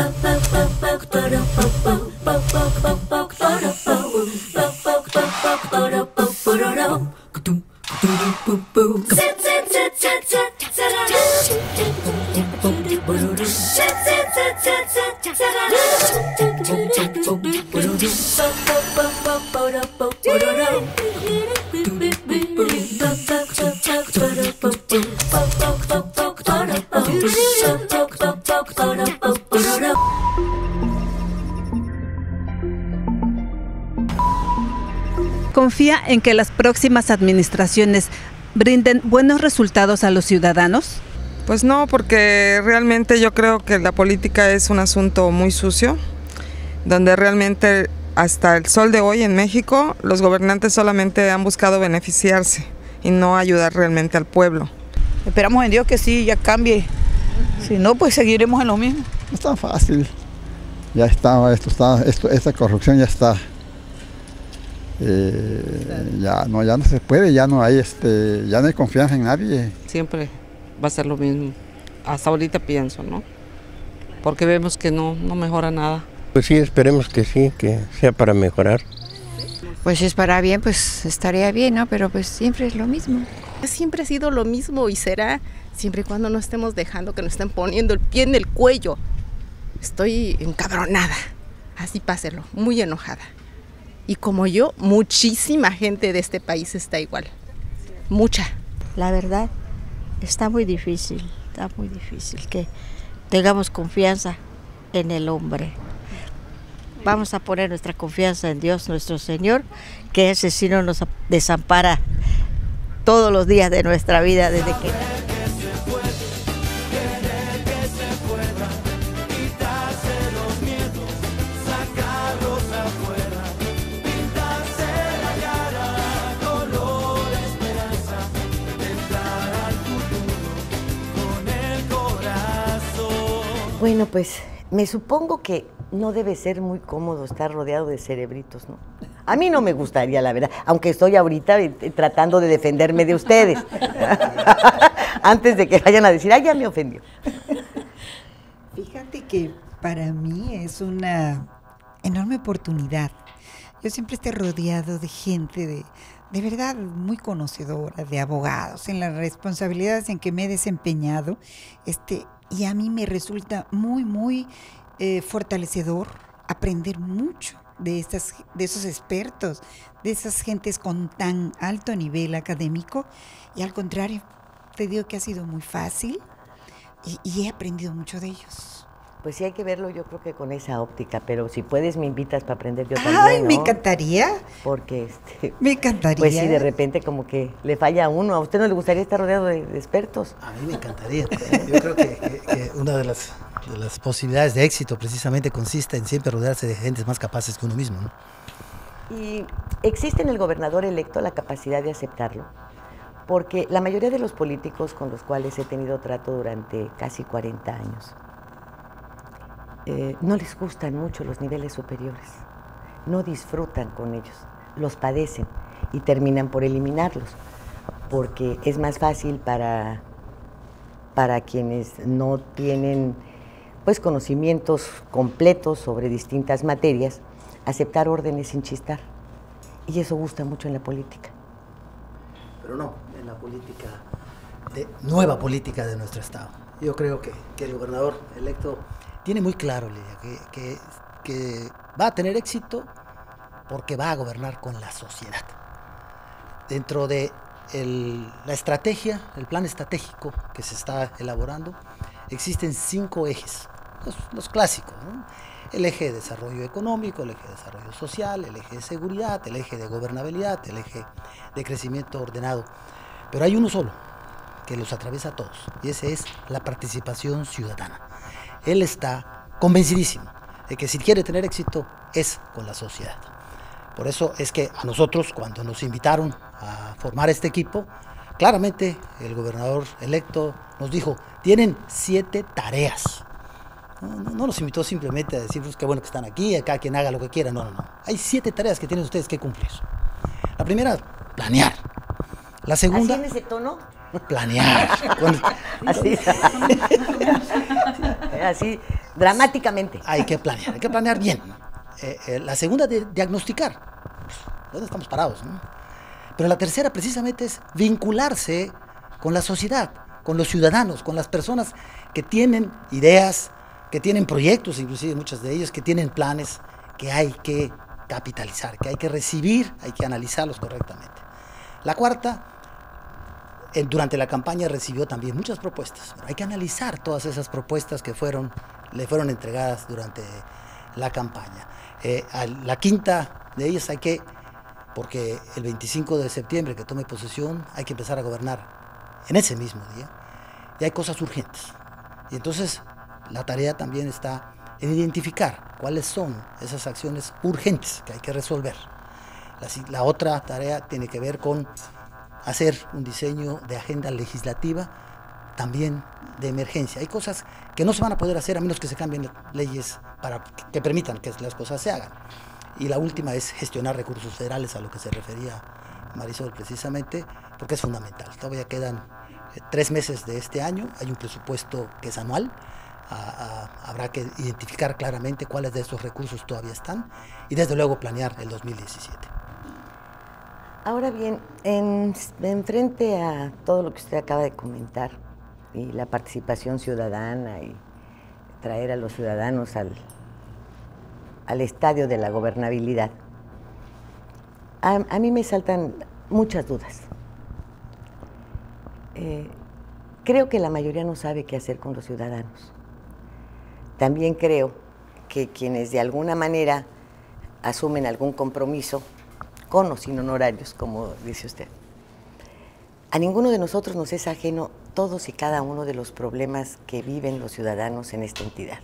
Speaker 10: ¿Confía en que las próximas administraciones brinden buenos resultados a los ciudadanos?
Speaker 11: Pues no, porque realmente yo creo que la política es un asunto muy sucio, donde realmente hasta el sol de hoy en México los gobernantes solamente han buscado beneficiarse y no ayudar realmente al pueblo.
Speaker 12: Esperamos en Dios que sí, ya cambie, si no pues seguiremos en lo mismo.
Speaker 13: No es tan fácil, ya está, esto está, esto, esta corrupción ya está. Eh, ya no ya no se puede, ya no hay este ya no hay confianza en nadie.
Speaker 14: Siempre va a ser lo mismo, hasta ahorita pienso, ¿no? Porque vemos que no, no mejora nada.
Speaker 15: Pues sí, esperemos que sí, que sea para mejorar.
Speaker 16: Pues si es para bien, pues estaría bien, ¿no? Pero pues siempre es lo mismo.
Speaker 17: Siempre ha sido lo mismo y será siempre y cuando no estemos dejando que nos estén poniendo el pie en el cuello. Estoy encabronada, así páselo, muy enojada. Y como yo, muchísima gente de este país está igual, mucha.
Speaker 18: La verdad, está muy difícil, está muy difícil que tengamos confianza en el hombre. Vamos a poner nuestra confianza en Dios, nuestro Señor, que ese sí no nos desampara todos los días de nuestra vida desde que...
Speaker 2: Bueno, pues me supongo que no debe ser muy cómodo estar rodeado de cerebritos, ¿no? A mí no me gustaría, la verdad, aunque estoy ahorita tratando de defenderme de ustedes. Antes de que vayan a decir, ay, ya me ofendió.
Speaker 6: Fíjate que para mí es una enorme oportunidad. Yo siempre estoy rodeado de gente de, de verdad muy conocedora, de abogados, en las responsabilidades en que me he desempeñado, este, y a mí me resulta muy, muy eh, fortalecedor aprender mucho de, estas, de esos expertos, de esas gentes con tan alto nivel académico, y al contrario, te digo que ha sido muy fácil y, y he aprendido mucho de ellos.
Speaker 2: Pues sí hay que verlo, yo creo que con esa óptica, pero si puedes me invitas para aprender yo también,
Speaker 6: Ay,
Speaker 2: ¿no?
Speaker 6: me encantaría.
Speaker 2: Porque este,
Speaker 6: me encantaría.
Speaker 2: Pues sí, de repente como que le falla a uno. ¿A usted no le gustaría estar rodeado de, de expertos?
Speaker 5: A mí me encantaría. Yo creo que, que, que una de las, de las posibilidades de éxito precisamente consiste en siempre rodearse de gentes más capaces que uno mismo, ¿no?
Speaker 2: ¿Y existe en el gobernador electo la capacidad de aceptarlo? Porque la mayoría de los políticos con los cuales he tenido trato durante casi cuarenta años eh, no les gustan mucho los niveles superiores, no disfrutan con ellos, los padecen y terminan por eliminarlos, porque es más fácil para, para quienes no tienen pues, conocimientos completos sobre distintas materias, aceptar órdenes sin chistar. Y eso gusta mucho en la política.
Speaker 5: Pero no, en la política, de, nueva política de nuestro Estado. Yo creo que, que el gobernador electo tiene muy claro, Lidia, que, que, que va a tener éxito porque va a gobernar con la sociedad. Dentro de el, la estrategia, el plan estratégico que se está elaborando, existen cinco ejes, los, los clásicos, ¿no? El eje de desarrollo económico, el eje de desarrollo social, el eje de seguridad, el eje de gobernabilidad, el eje de crecimiento ordenado. Pero hay uno solo que los atraviesa a todos, y ese es la participación ciudadana. Él está convencidísimo de que si quiere tener éxito es con la sociedad. Por eso es que a nosotros, cuando nos invitaron a formar este equipo, claramente el gobernador electo nos dijo, tienen siete tareas. No, no, no nos invitó simplemente a decir, pues qué bueno que están aquí, cada quien haga lo que quiera, no, no, no. Hay siete tareas que tienen ustedes que cumplir. La primera, planear. La segunda...
Speaker 2: ¿Así en ese tono?
Speaker 5: Planear. Cuando...
Speaker 2: Así, así, dramáticamente.
Speaker 5: Hay que planear, hay que planear bien. Eh, eh, la segunda, de diagnosticar. ¿Dónde estamos parados? ¿No? Pero la tercera, precisamente, es vincularse con la sociedad, con los ciudadanos, con las personas que tienen ideas, que tienen proyectos, inclusive muchas de ellos, que tienen planes que hay que capitalizar, que hay que recibir, hay que analizarlos correctamente. La cuarta, eh, durante la campaña recibió también muchas propuestas, pero hay que analizar todas esas propuestas que fueron, le fueron entregadas durante la campaña. Eh, a la quinta de ellas hay que, porque el veinticinco de septiembre que tome posesión, hay que empezar a gobernar en ese mismo día, y hay cosas urgentes. Y entonces la tarea también está en identificar cuáles son esas acciones urgentes que hay que resolver. La, la otra tarea tiene que ver con hacer un diseño de agenda legislativa también de emergencia. Hay cosas que no se van a poder hacer a menos que se cambien leyes para que permitan que las cosas se hagan. Y la última es gestionar recursos federales, a lo que se refería Marisol precisamente, porque es fundamental. Todavía quedan eh, tres meses de este año, hay un presupuesto que es anual. A, a, habrá que identificar claramente cuáles de esos recursos todavía están y desde luego planear el dos mil diecisiete.
Speaker 2: Ahora bien, en, en frente a todo lo que usted acaba de comentar y la participación ciudadana y traer a los ciudadanos al, al estadio de la gobernabilidad, a, a mí me saltan muchas dudas. Eh, creo que la mayoría no sabe qué hacer con los ciudadanos. También creo que quienes de alguna manera asumen algún compromiso, con o sin honorarios, como dice usted, a ninguno de nosotros nos es ajeno todos y cada uno de los problemas que viven los ciudadanos en esta entidad.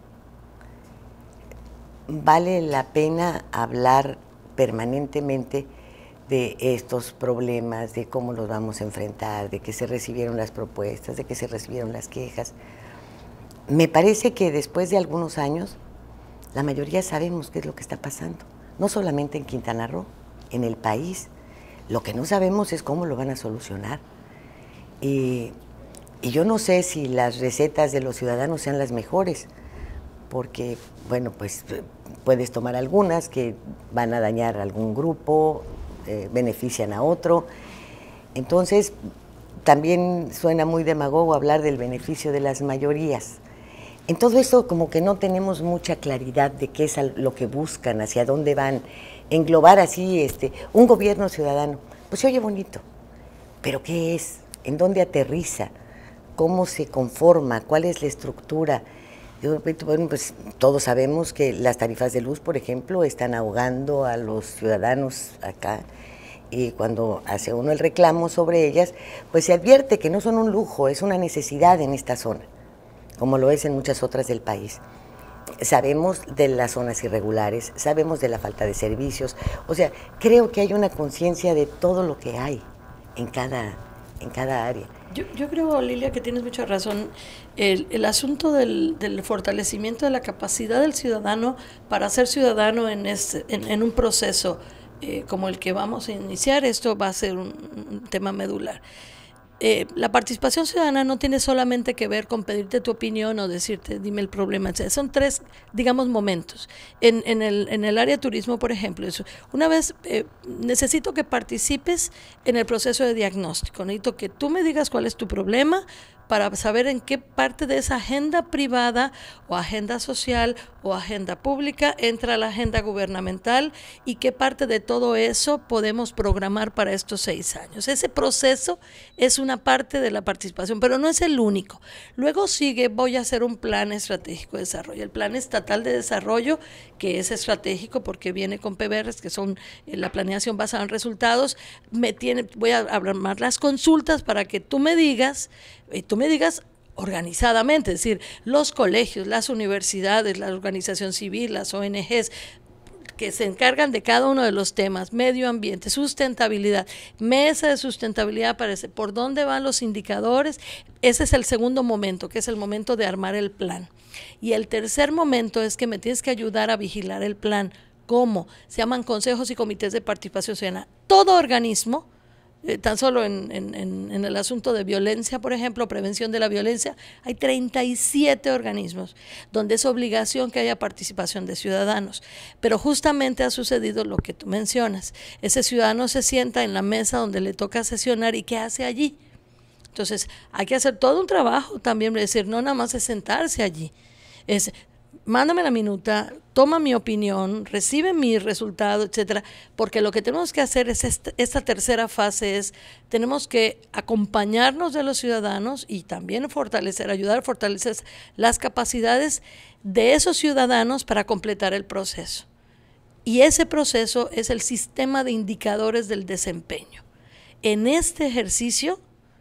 Speaker 2: Vale la pena hablar permanentemente de estos problemas, de cómo los vamos a enfrentar, de que se recibieron las propuestas, de que se recibieron las quejas. Me parece que después de algunos años, la mayoría sabemos qué es lo que está pasando, no solamente en Quintana Roo, en el país. Lo que no sabemos es cómo lo van a solucionar. Y, y yo no sé si las recetas de los ciudadanos sean las mejores, porque, bueno, pues puedes tomar algunas que van a dañar a algún grupo, eh, benefician a otro. Entonces, también suena muy demagogo hablar del beneficio de las mayorías. En todo esto como que no tenemos mucha claridad de qué es lo que buscan, hacia dónde van. Englobar así este, un gobierno ciudadano, pues se oye bonito, pero ¿qué es? ¿En dónde aterriza? ¿Cómo se conforma? ¿Cuál es la estructura? Yo, bueno, pues todos sabemos que las tarifas de luz, por ejemplo, están ahogando a los ciudadanos acá, y cuando hace uno el reclamo sobre ellas, pues se advierte que no son un lujo, es una necesidad en esta zona, como lo es en muchas otras del país. Sabemos de las zonas irregulares, sabemos de la falta de servicios, o sea, creo que hay una conciencia de todo lo que hay en cada, en cada área.
Speaker 4: Yo, yo creo, Lilia, que tienes mucha razón. El, el asunto del, del fortalecimiento de la capacidad del ciudadano para ser ciudadano en, este, en, en un proceso eh, como el que vamos a iniciar, esto va a ser un, un tema medular. Eh, la participación ciudadana no tiene solamente que ver con pedirte tu opinión o decirte, dime el problema, etcétera. Son tres, digamos, momentos. En, en, el, en el área de turismo, por ejemplo, eso, una vez eh, necesito que participes en el proceso de diagnóstico. Necesito que tú me digas cuál es tu problema para saber en qué parte de esa agenda privada o agenda social o agenda pública entra la agenda gubernamental y qué parte de todo eso podemos programar para estos seis años. Ese proceso es una parte de la participación, pero no es el único. Luego sigue, voy a hacer un plan estratégico de desarrollo. El plan estatal de desarrollo, que es estratégico porque viene con P B Rs, que son eh, la planeación basada en resultados, me tiene, voy a armar las consultas para que tú me digas, y tú me digas organizadamente, es decir, los colegios, las universidades, la organización civil, las O N Ges, que se encargan de cada uno de los temas, medio ambiente, sustentabilidad, mesa de sustentabilidad, parece, por dónde van los indicadores. Ese es el segundo momento, que es el momento de armar el plan. Y el tercer momento es que me tienes que ayudar a vigilar el plan. ¿Cómo? Se llaman consejos y comités de participación ciudadana. Todo organismo, Eh, tan solo en, en, en el asunto de violencia, por ejemplo, prevención de la violencia, hay treinta y siete organismos donde es obligación que haya participación de ciudadanos, pero justamente ha sucedido lo que tú mencionas. Ese ciudadano se sienta en la mesa donde le toca sesionar y ¿qué hace allí? Entonces hay que hacer todo un trabajo también, es decir, no nada más es sentarse allí, es mándame la minuta, toma mi opinión, recibe mi resultado, etcétera, porque lo que tenemos que hacer es esta, esta tercera fase es, tenemos que acompañarnos de los ciudadanos y también fortalecer, ayudar a fortalecer las capacidades de esos ciudadanos para completar el proceso. Y ese proceso es el sistema de indicadores del desempeño. En este ejercicio,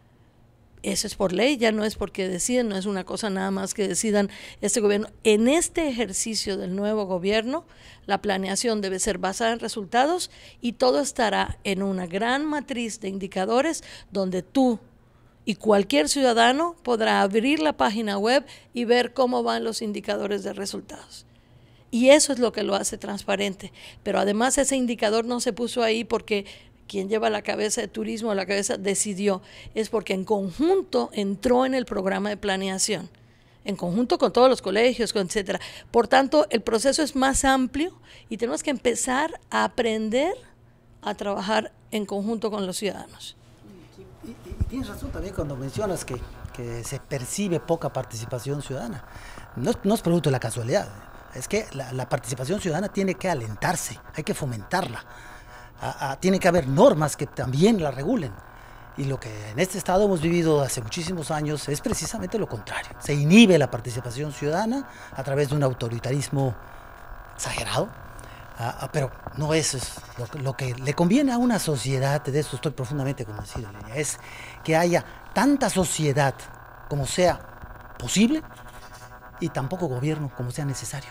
Speaker 4: eso es por ley, ya no es porque deciden, no es una cosa nada más que decidan este gobierno. En este ejercicio del nuevo gobierno, la planeación debe ser basada en resultados y todo estará en una gran matriz de indicadores donde tú y cualquier ciudadano podrá abrir la página web y ver cómo van los indicadores de resultados. Y eso es lo que lo hace transparente. Pero además ese indicador no se puso ahí porque quien lleva la cabeza de turismo, la cabeza decidió, es porque en conjunto entró en el programa de planeación, en conjunto con todos los colegios, etcétera. Por tanto, el proceso es más amplio y tenemos que empezar a aprender a trabajar en conjunto con los ciudadanos.
Speaker 5: Y, y, y tienes razón también cuando mencionas que, que se percibe poca participación ciudadana. No es, no es producto de la casualidad, es que la, la participación ciudadana tiene que alentarse, hay que fomentarla. A, a, tiene que haber normas que también la regulen. Y lo que en este estado hemos vivido hace muchísimos años es precisamente lo contrario. Se inhibe la participación ciudadana a través de un autoritarismo exagerado, a, a, pero no eso es lo, lo que le conviene a una sociedad, de eso estoy profundamente convencido, es que haya tanta sociedad como sea posible y tan poco gobierno como sea necesario.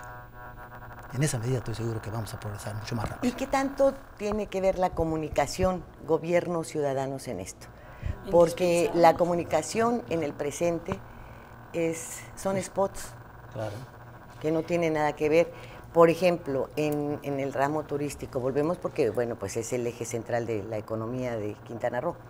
Speaker 5: En esa medida estoy seguro que vamos a progresar mucho más rápido.
Speaker 2: ¿Y qué tanto tiene que ver la comunicación gobierno-ciudadanos en esto? Porque la comunicación en el presente es, son spots,
Speaker 5: claro,
Speaker 2: que no tienen nada que ver. Por ejemplo, en, en el ramo turístico, volvemos porque, bueno, pues es el eje central de la economía de Quintana Roo.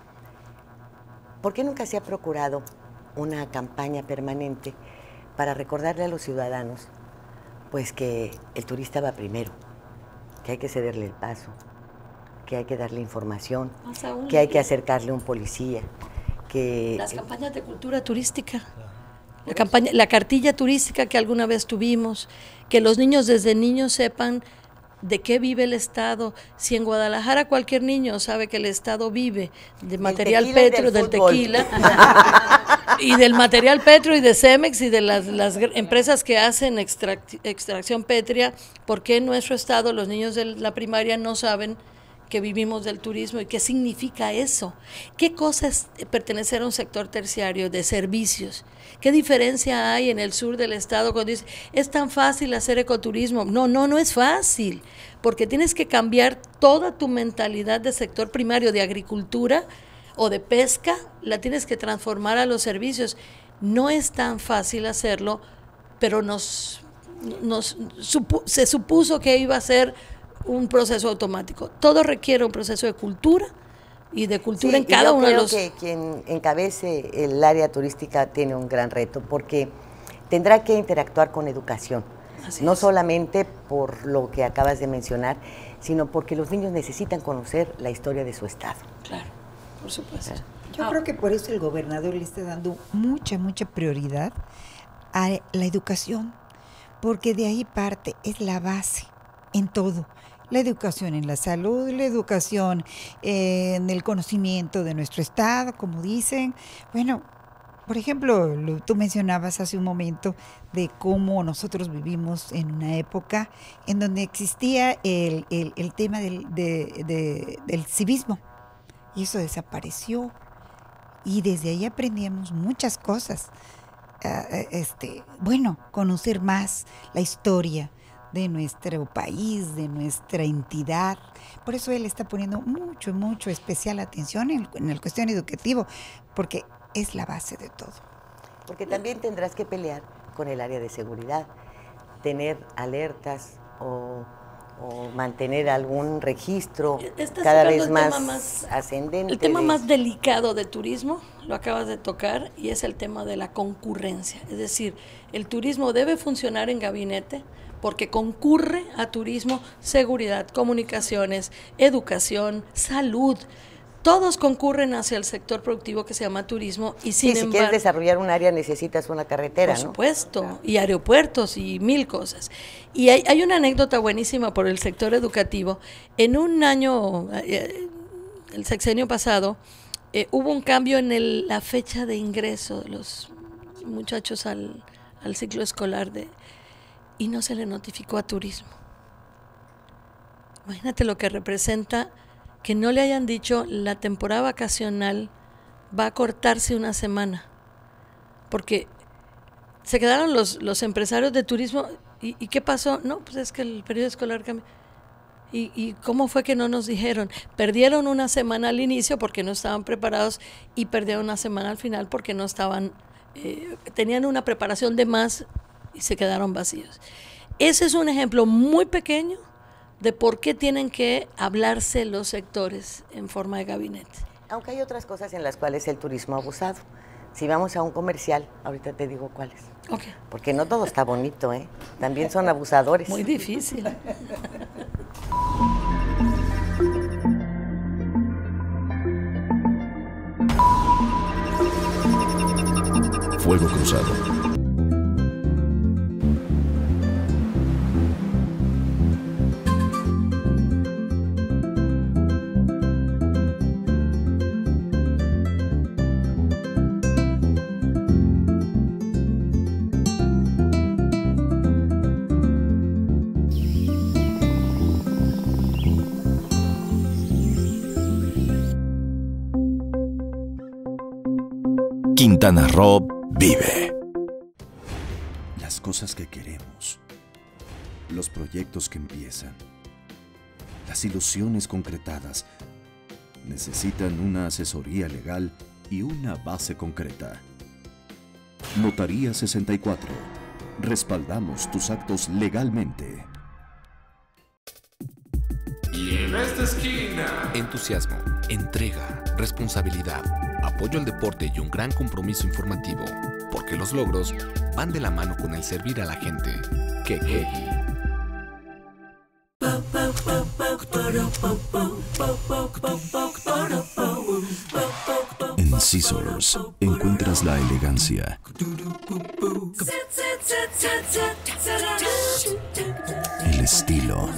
Speaker 2: ¿Por qué nunca se ha procurado una campaña permanente para recordarle a los ciudadanos pues que el turista va primero, que hay que cederle el paso, que hay que darle información, aún, que hay que acercarle a un policía, que...
Speaker 4: Las campañas de cultura turística, la, campaña, la cartilla turística que alguna vez tuvimos, que los niños desde niños sepan de qué vive el Estado. Si en Guadalajara cualquier niño sabe que el Estado vive de material petro, del, del tequila, y del material petro y de Cemex y de las, las empresas que hacen extract, extracción pétrea, ¿por qué en nuestro Estado los niños de la primaria no saben que vivimos del turismo y qué significa eso? ¿Qué cosa es pertenecer a un sector terciario de servicios? ¿Qué diferencia hay en el sur del estado cuando dice, es tan fácil hacer ecoturismo? No, no, no es fácil, porque tienes que cambiar toda tu mentalidad de sector primario de agricultura o de pesca, la tienes que transformar a los servicios. No es tan fácil hacerlo, pero nos, nos supu- se supuso que iba a ser un proceso automático. Todo requiere un proceso de cultura y de cultura
Speaker 2: Sí,
Speaker 4: en cada
Speaker 2: yo
Speaker 4: uno de
Speaker 2: creo
Speaker 4: los...
Speaker 2: que quien encabece el área turística tiene un gran reto porque tendrá que interactuar con educación,
Speaker 4: Así
Speaker 2: no
Speaker 4: es.
Speaker 2: solamente por lo que acabas de mencionar, sino porque los niños necesitan conocer la historia de su estado.
Speaker 4: Claro, por supuesto.
Speaker 6: Yo creo que por eso el gobernador le está dando mucha, mucha prioridad a la educación, porque de ahí parte, es la base en todo. La educación en la salud, la educación eh, en el conocimiento de nuestro estado, como dicen. Bueno, por ejemplo, lo, tú mencionabas hace un momento de cómo nosotros vivimos en una época en donde existía el, el, el tema del, de, de, del civismo, y eso desapareció. Y desde ahí aprendíamos muchas cosas. Uh, este, bueno, conocer más la historia de nuestro país, de nuestra entidad. Por eso él está poniendo mucho, mucho especial atención en, en la cuestión educativa, porque es la base de todo.
Speaker 2: Porque también tendrás que pelear con el área de seguridad, tener alertas o, o mantener algún registro
Speaker 4: Estás
Speaker 2: cada
Speaker 4: tocando
Speaker 2: vez
Speaker 4: el
Speaker 2: más,
Speaker 4: tema más-
Speaker 2: ascendente.
Speaker 4: El tema
Speaker 2: de-
Speaker 4: más delicado de turismo, lo acabas de tocar, y es el tema de la concurrencia. Es decir, el turismo debe funcionar en gabinete porque concurre a turismo, seguridad, comunicaciones, educación, salud. Todos concurren hacia el sector productivo que se llama turismo y
Speaker 2: Sí,
Speaker 4: sin
Speaker 2: si
Speaker 4: embargo...
Speaker 2: quieres desarrollar un área necesitas una carretera,
Speaker 4: Por
Speaker 2: ¿no?
Speaker 4: supuesto, y aeropuertos y mil cosas. Y hay, hay una anécdota buenísima por el sector educativo. En un año, eh, el sexenio pasado, eh, hubo un cambio en el- la fecha de ingreso de los muchachos al, al ciclo escolar de, y no se le notificó a turismo. Imagínate lo que representa que no le hayan dicho la temporada vacacional va a cortarse una semana, porque se quedaron los, los empresarios de turismo. ¿Y, y qué pasó? No, pues es que el periodo escolar cambió. ¿Y, ¿Y cómo fue que no nos dijeron? Perdieron una semana al inicio porque no estaban preparados y perdieron una semana al final porque no estaban, eh, tenían una preparación de más y se quedaron vacíos. Ese es un ejemplo muy pequeño de por qué tienen que hablarse los sectores en forma de gabinete.
Speaker 2: Aunque hay otras cosas en las cuales el turismo ha abusado. Si vamos a un comercial, ahorita te digo cuáles.
Speaker 4: Okay.
Speaker 2: Porque no todo está bonito, ¿eh? También son abusadores.
Speaker 4: Muy difícil.
Speaker 1: Fuego Cruzado. Quintana Roo vive.
Speaker 3: Las cosas que queremos, los proyectos que empiezan, las ilusiones concretadas necesitan una asesoría legal y una base concreta. Notaría sesenta y cuatro. Respaldamos tus actos legalmente.
Speaker 8: Y en esta esquina, entusiasmo, entrega, responsabilidad, apoyo al deporte y un gran compromiso informativo, porque los logros van de la mano con el servir a la gente. Kekegi.
Speaker 3: En Scissors encuentras la elegancia, el estilo,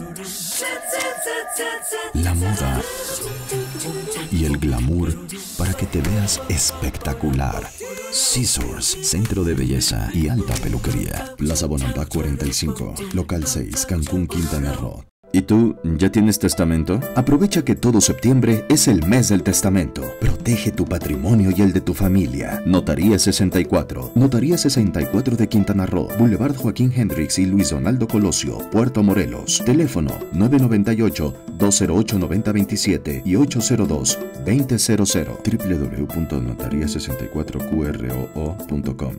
Speaker 3: la moda y el glamour para que te veas espectacular. Scissors, centro de belleza y alta peluquería. Plaza Bonampak cuarenta y cinco, local seis, Cancún, Quintana Roo. ¿Y tú ya tienes testamento? Aprovecha que todo septiembre es el mes del testamento. Protege tu patrimonio y el de tu familia. Notaría sesenta y cuatro. Notaría sesenta y cuatro de Quintana Roo. Boulevard Joaquín Hendrix y Luis Donaldo Colosio, Puerto Morelos. Teléfono nueve nueve ocho, dos cero ocho, nueve cero dos siete y ocho cero dos, dos cero cero. doble u doble u doble u punto notaría sesenta y cuatro q r o o punto com.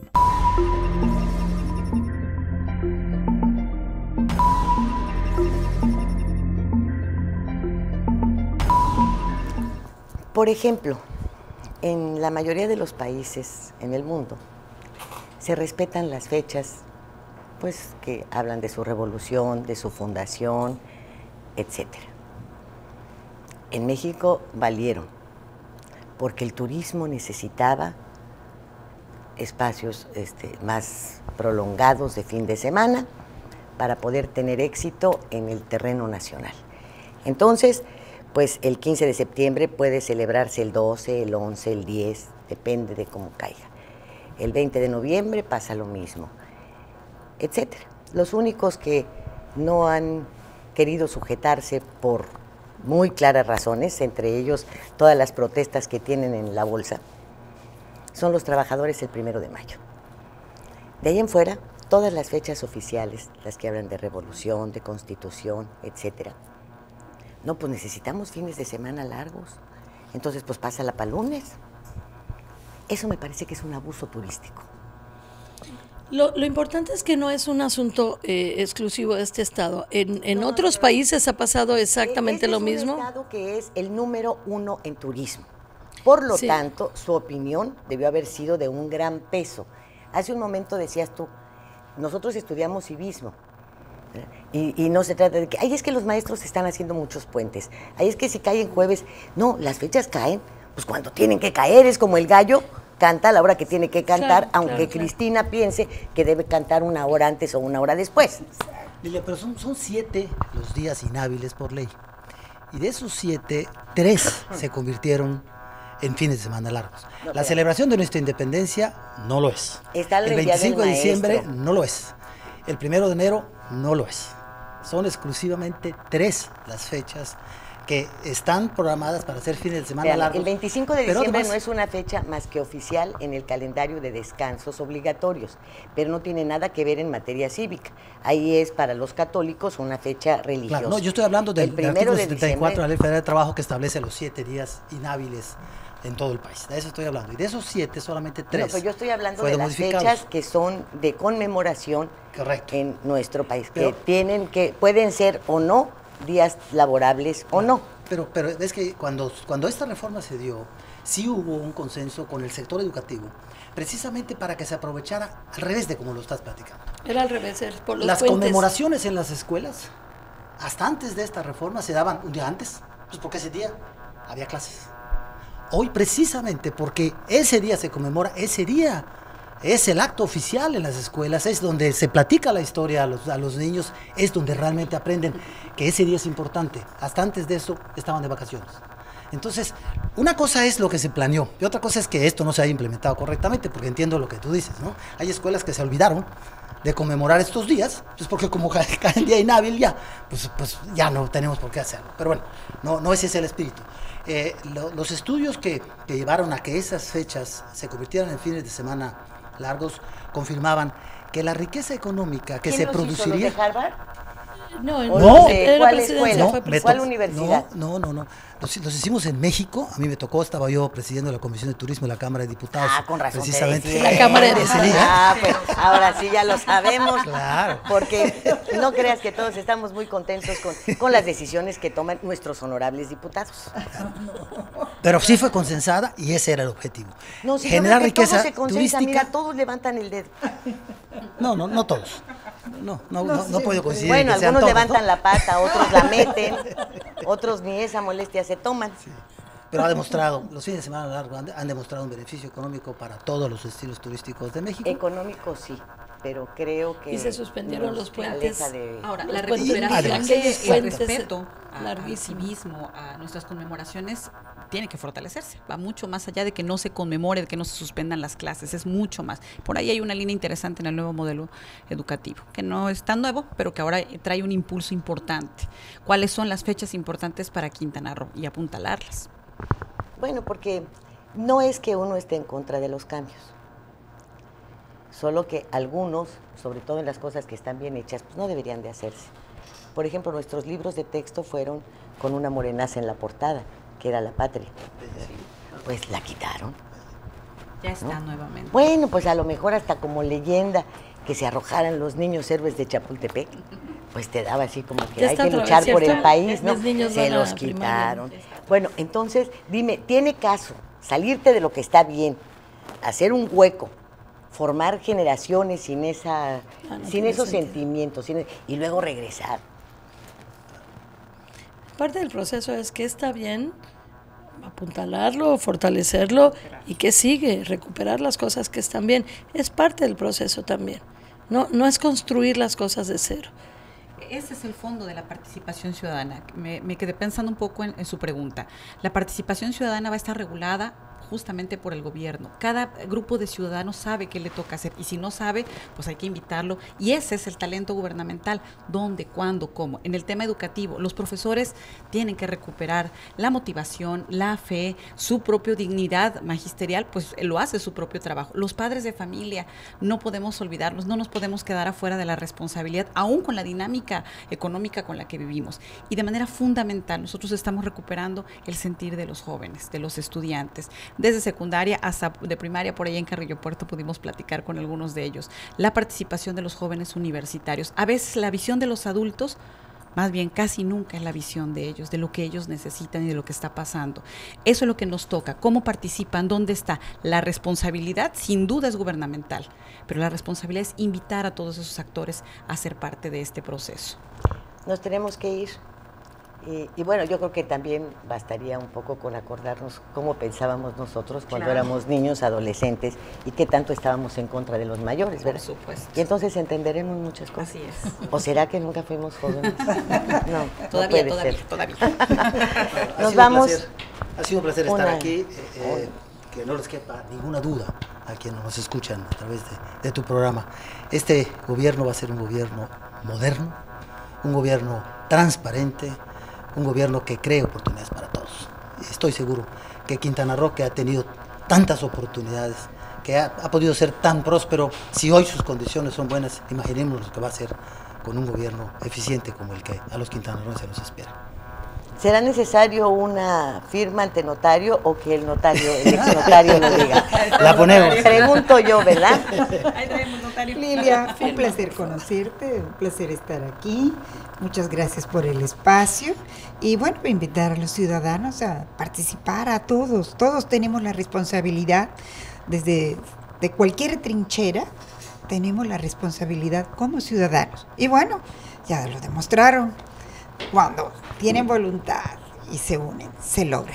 Speaker 2: Por ejemplo, en la mayoría de los países en el mundo se respetan las fechas, pues, que hablan de su revolución, de su fundación, etcétera. En México valieron, porque el turismo necesitaba espacios este, más prolongados de fin de semana para poder tener éxito en el terreno nacional. Entonces, pues el quince de septiembre puede celebrarse el doce, el once, el diez, depende de cómo caiga. El veinte de noviembre pasa lo mismo, etcétera. Los únicos que no han querido sujetarse por muy claras razones, entre ellos todas las protestas que tienen en la bolsa, son los trabajadores el primero de mayo. De ahí en fuera, todas las fechas oficiales, las que hablan de revolución, de constitución, etcétera. No, pues necesitamos fines de semana largos. Entonces, pues pásala para lunes. Eso me parece que es un abuso turístico.
Speaker 4: Lo, lo importante es que no es un asunto eh, exclusivo de este estado. En, en no, otros no, no, países ha pasado exactamente
Speaker 2: este
Speaker 4: lo
Speaker 2: es
Speaker 4: mismo.
Speaker 2: Es un estado que es el número uno en turismo. Por lo sí. tanto, su opinión debió haber sido de un gran peso. Hace un momento decías tú, nosotros estudiamos civismo. Y, y no se trata de que, ay, es que los maestros están haciendo muchos puentes, ay, es que si cae en jueves, no, las fechas caen, pues cuando tienen que caer, es como el gallo canta a la hora que tiene que cantar, claro, aunque claro, Cristina claro. piense que debe cantar una hora antes o una hora después.
Speaker 5: Lilia, pero son, son siete los días inhábiles por ley, y de esos siete, tres se convirtieron en fines de semana largos. No, la celebración de nuestra independencia no lo es.
Speaker 2: Está el,
Speaker 5: el veinticinco de diciembre no lo es. El primero de enero no lo es. Son exclusivamente tres las fechas que están programadas para hacer fines de semana Vean, largos.
Speaker 2: El veinticinco de diciembre no es una fecha más que oficial en el calendario de descansos obligatorios, pero no tiene nada que ver en materia cívica. Ahí es para los católicos una fecha religiosa.
Speaker 5: Claro, no, yo estoy hablando del, del artículo setenta y cuatro de la Ley Federal de Trabajo que establece los siete días inhábiles en todo el país. De eso estoy hablando. Y de esos siete, solamente tres.
Speaker 2: No, pues yo estoy hablando de las fechas que son de conmemoración Correcto. en nuestro país, pero, que tienen que, pueden ser o no días laborables o no.
Speaker 5: Pero, pero es que cuando, cuando esta reforma se dio, sí hubo un consenso con el sector educativo, precisamente para que se aprovechara al revés de como lo estás platicando.
Speaker 4: Era al revés, por los
Speaker 5: Las
Speaker 4: puentes.
Speaker 5: Conmemoraciones en las escuelas, hasta antes de esta reforma, se daban un día antes, pues porque ese día había clases. Hoy precisamente porque ese día se conmemora, ese día es el acto oficial en las escuelas, es donde se platica la historia a los, a los niños, es donde realmente aprenden que ese día es importante. Hasta antes de eso estaban de vacaciones. Entonces, una cosa es lo que se planeó y otra cosa es que esto no se haya implementado correctamente, porque entiendo lo que tú dices, ¿no? Hay escuelas que se olvidaron de conmemorar estos días, pues porque como cae en día inhábil ya, pues, pues ya no tenemos por qué hacerlo. Pero bueno, no, no ese es el espíritu. Eh, lo, los estudios que, que llevaron a que esas fechas se convirtieran en fines de semana largos confirmaban que la riqueza económica que se produciría...
Speaker 2: ¿Los de Harvard?
Speaker 4: No,
Speaker 5: no.
Speaker 2: ¿De cuál escuela? No, ¿Cuál universidad?
Speaker 5: No, no, no. Los, los hicimos en México. A mí me tocó, estaba yo presidiendo la Comisión de Turismo de la Cámara de Diputados.
Speaker 2: Ah, con razón.
Speaker 5: Precisamente.
Speaker 4: La Cámara de Diputados.
Speaker 2: Ah, pues ahora sí ya lo sabemos.
Speaker 5: Claro.
Speaker 2: Porque no creas que todos estamos muy contentos con, con las decisiones que toman nuestros honorables diputados.
Speaker 5: Pero sí fue consensada y ese era el objetivo.
Speaker 2: No, si
Speaker 5: generar
Speaker 2: yo creo que
Speaker 5: riqueza
Speaker 2: todo se consensa,
Speaker 5: turística.
Speaker 2: Mira, todos levantan el dedo.
Speaker 5: No, no, no todos. No, no, no, no, no puedo coincidir.
Speaker 2: Bueno,
Speaker 5: en que sean
Speaker 2: algunos
Speaker 5: todos,
Speaker 2: levantan
Speaker 5: ¿no?
Speaker 2: la pata, otros la meten, otros ni esa molestia se toman.
Speaker 5: Sí. Pero ha demostrado, los fines de semana largos han, han demostrado un beneficio económico para todos los estilos turísticos de México.
Speaker 2: Económico, sí. pero creo que...
Speaker 4: Y se suspendieron los puentes.
Speaker 2: De,
Speaker 7: Ahora,
Speaker 4: los
Speaker 7: la
Speaker 4: puentes
Speaker 7: recuperación
Speaker 4: de
Speaker 7: el respeto al civismo, a nuestras conmemoraciones, tiene que fortalecerse. Va mucho más allá de que no se conmemore, de que no se suspendan las clases, es mucho más. Por ahí hay una línea interesante en el nuevo modelo educativo, que no es tan nuevo, pero que ahora trae un impulso importante. ¿Cuáles son las fechas importantes para Quintana Roo? Y apuntalarlas.
Speaker 2: Bueno, porque no es que uno esté en contra de los cambios, solo que algunos, sobre todo en las cosas que están bien hechas, pues no deberían de hacerse. Por ejemplo, nuestros libros de texto fueron con una morenaza en la portada, que era la patria. Pues la quitaron.
Speaker 7: Ya está, ¿no? Nuevamente.
Speaker 2: Bueno, pues a lo mejor hasta como leyenda, que se arrojaran los niños héroes de Chapultepec, pues te daba así como que hay que luchar por el país, ¿no? Se los quitaron. Bueno, entonces, dime, ¿tiene caso salirte de lo que está bien, hacer un hueco, formar generaciones sin esa, ah, no sin esos sentido. sentimientos, sin, y luego regresar?
Speaker 4: Parte del proceso es que está bien apuntalarlo, fortalecerlo y que sigue, recuperar las cosas que están bien. Es parte del proceso también. No, no es construir las cosas de cero.
Speaker 7: Ese es el fondo de la participación ciudadana. Me, me quedé pensando un poco en, en su pregunta. La participación ciudadana va a estar regulada justamente por el gobierno. Cada grupo de ciudadanos sabe qué le toca hacer y si no sabe, pues hay que invitarlo. Y ese es el talento gubernamental. ¿Dónde, cuándo, cómo? En el tema educativo, los profesores tienen que recuperar la motivación, la fe, su propia dignidad magisterial, pues lo hace su propio trabajo. Los padres de familia, no podemos olvidarnos, no nos podemos quedar afuera de la responsabilidad, aún con la dinámica económica con la que vivimos. Y de manera fundamental, nosotros estamos recuperando el sentir de los jóvenes, de los estudiantes. Desde secundaria hasta de primaria, por ahí en Carrillo Puerto pudimos platicar con algunos de ellos. La participación de los jóvenes universitarios. A veces la visión de los adultos, más bien casi nunca es la visión de ellos, de lo que ellos necesitan y de lo que está pasando. Eso es lo que nos toca. ¿Cómo participan? ¿Dónde está? La responsabilidad sin duda es gubernamental, pero la responsabilidad es invitar a todos esos actores a ser parte de este proceso.
Speaker 2: Nos tenemos que ir. Y, y bueno, yo creo que también bastaría un poco con acordarnos cómo pensábamos nosotros cuando claro. éramos niños, adolescentes, y qué tanto estábamos en contra de los mayores, ¿verdad?
Speaker 7: Por supuesto.
Speaker 2: Y entonces entenderemos muchas cosas.
Speaker 7: Así es.
Speaker 2: ¿O será que nunca fuimos jóvenes? No,
Speaker 7: todavía,
Speaker 2: no
Speaker 7: todavía,
Speaker 2: ser.
Speaker 7: todavía.
Speaker 2: Nos vamos.
Speaker 5: Ha sido un placer estar
Speaker 2: una,
Speaker 5: aquí, eh, eh, que no les quepa ninguna duda a quienes nos escuchan a través de, de tu programa. Este gobierno va a ser un gobierno moderno, un gobierno transparente, un gobierno que cree oportunidades para todos. Estoy seguro que Quintana Roo, que ha tenido tantas oportunidades, que ha, ha podido ser tan próspero, si hoy sus condiciones son buenas, imaginemos lo que va a ser con un gobierno eficiente como el que a los quintanarroenses nos espera.
Speaker 2: ¿Será necesario una firma ante notario o que el notario, el ex notario lo diga?
Speaker 5: La ponemos.
Speaker 2: Pregunto yo, ¿verdad?
Speaker 7: Ahí traemos notario.
Speaker 6: Lilia, un placer conocerte, un placer estar aquí. Muchas gracias por el espacio. Y bueno, invitar a los ciudadanos a participar, a todos. Todos tenemos la responsabilidad, desde de cualquier trinchera, tenemos la responsabilidad como ciudadanos. Y bueno, ya lo demostraron. Cuando tienen voluntad y se unen, se logra.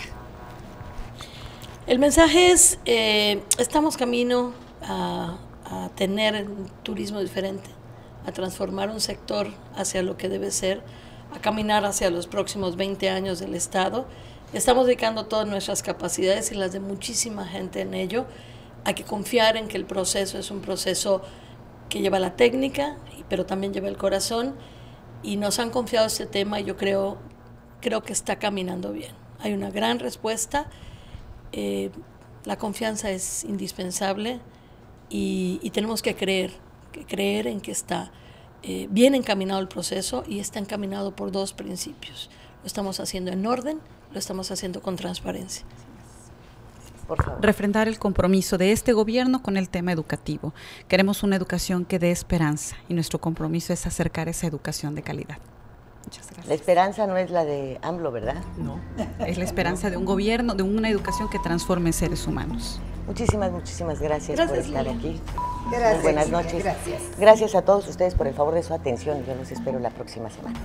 Speaker 4: El mensaje es, eh, estamos camino a, a tener un turismo diferente, a transformar un sector hacia lo que debe ser, a caminar hacia los próximos veinte años del Estado. Estamos dedicando todas nuestras capacidades y las de muchísima gente en ello. Hay que confiar en que el proceso es un proceso que lleva la técnica, pero también lleva el corazón. Y nos han confiado este tema y yo creo, creo que está caminando bien. Hay una gran respuesta, eh, la confianza es indispensable y, y tenemos que creer, que creer en que está eh, bien encaminado el proceso y está encaminado por dos principios. Lo estamos haciendo en orden, lo estamos haciendo con transparencia.
Speaker 2: Por favor.
Speaker 7: Refrendar el compromiso de este gobierno con el tema educativo. Queremos una educación que dé esperanza y nuestro compromiso es acercar esa educación de calidad. Muchas gracias.
Speaker 2: La esperanza no es la de AMLO, ¿verdad?
Speaker 7: No, es la esperanza de un gobierno, de una educación que transforme seres humanos.
Speaker 2: Muchísimas, muchísimas gracias, gracias por estar Lili. aquí.
Speaker 6: Gracias.
Speaker 2: Muy buenas noches.
Speaker 6: Gracias.
Speaker 2: Gracias a todos ustedes por el favor de su atención. Yo los espero la próxima semana.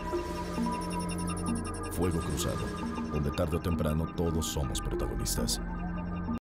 Speaker 1: Fuego Cruzado, donde tarde o temprano todos somos protagonistas.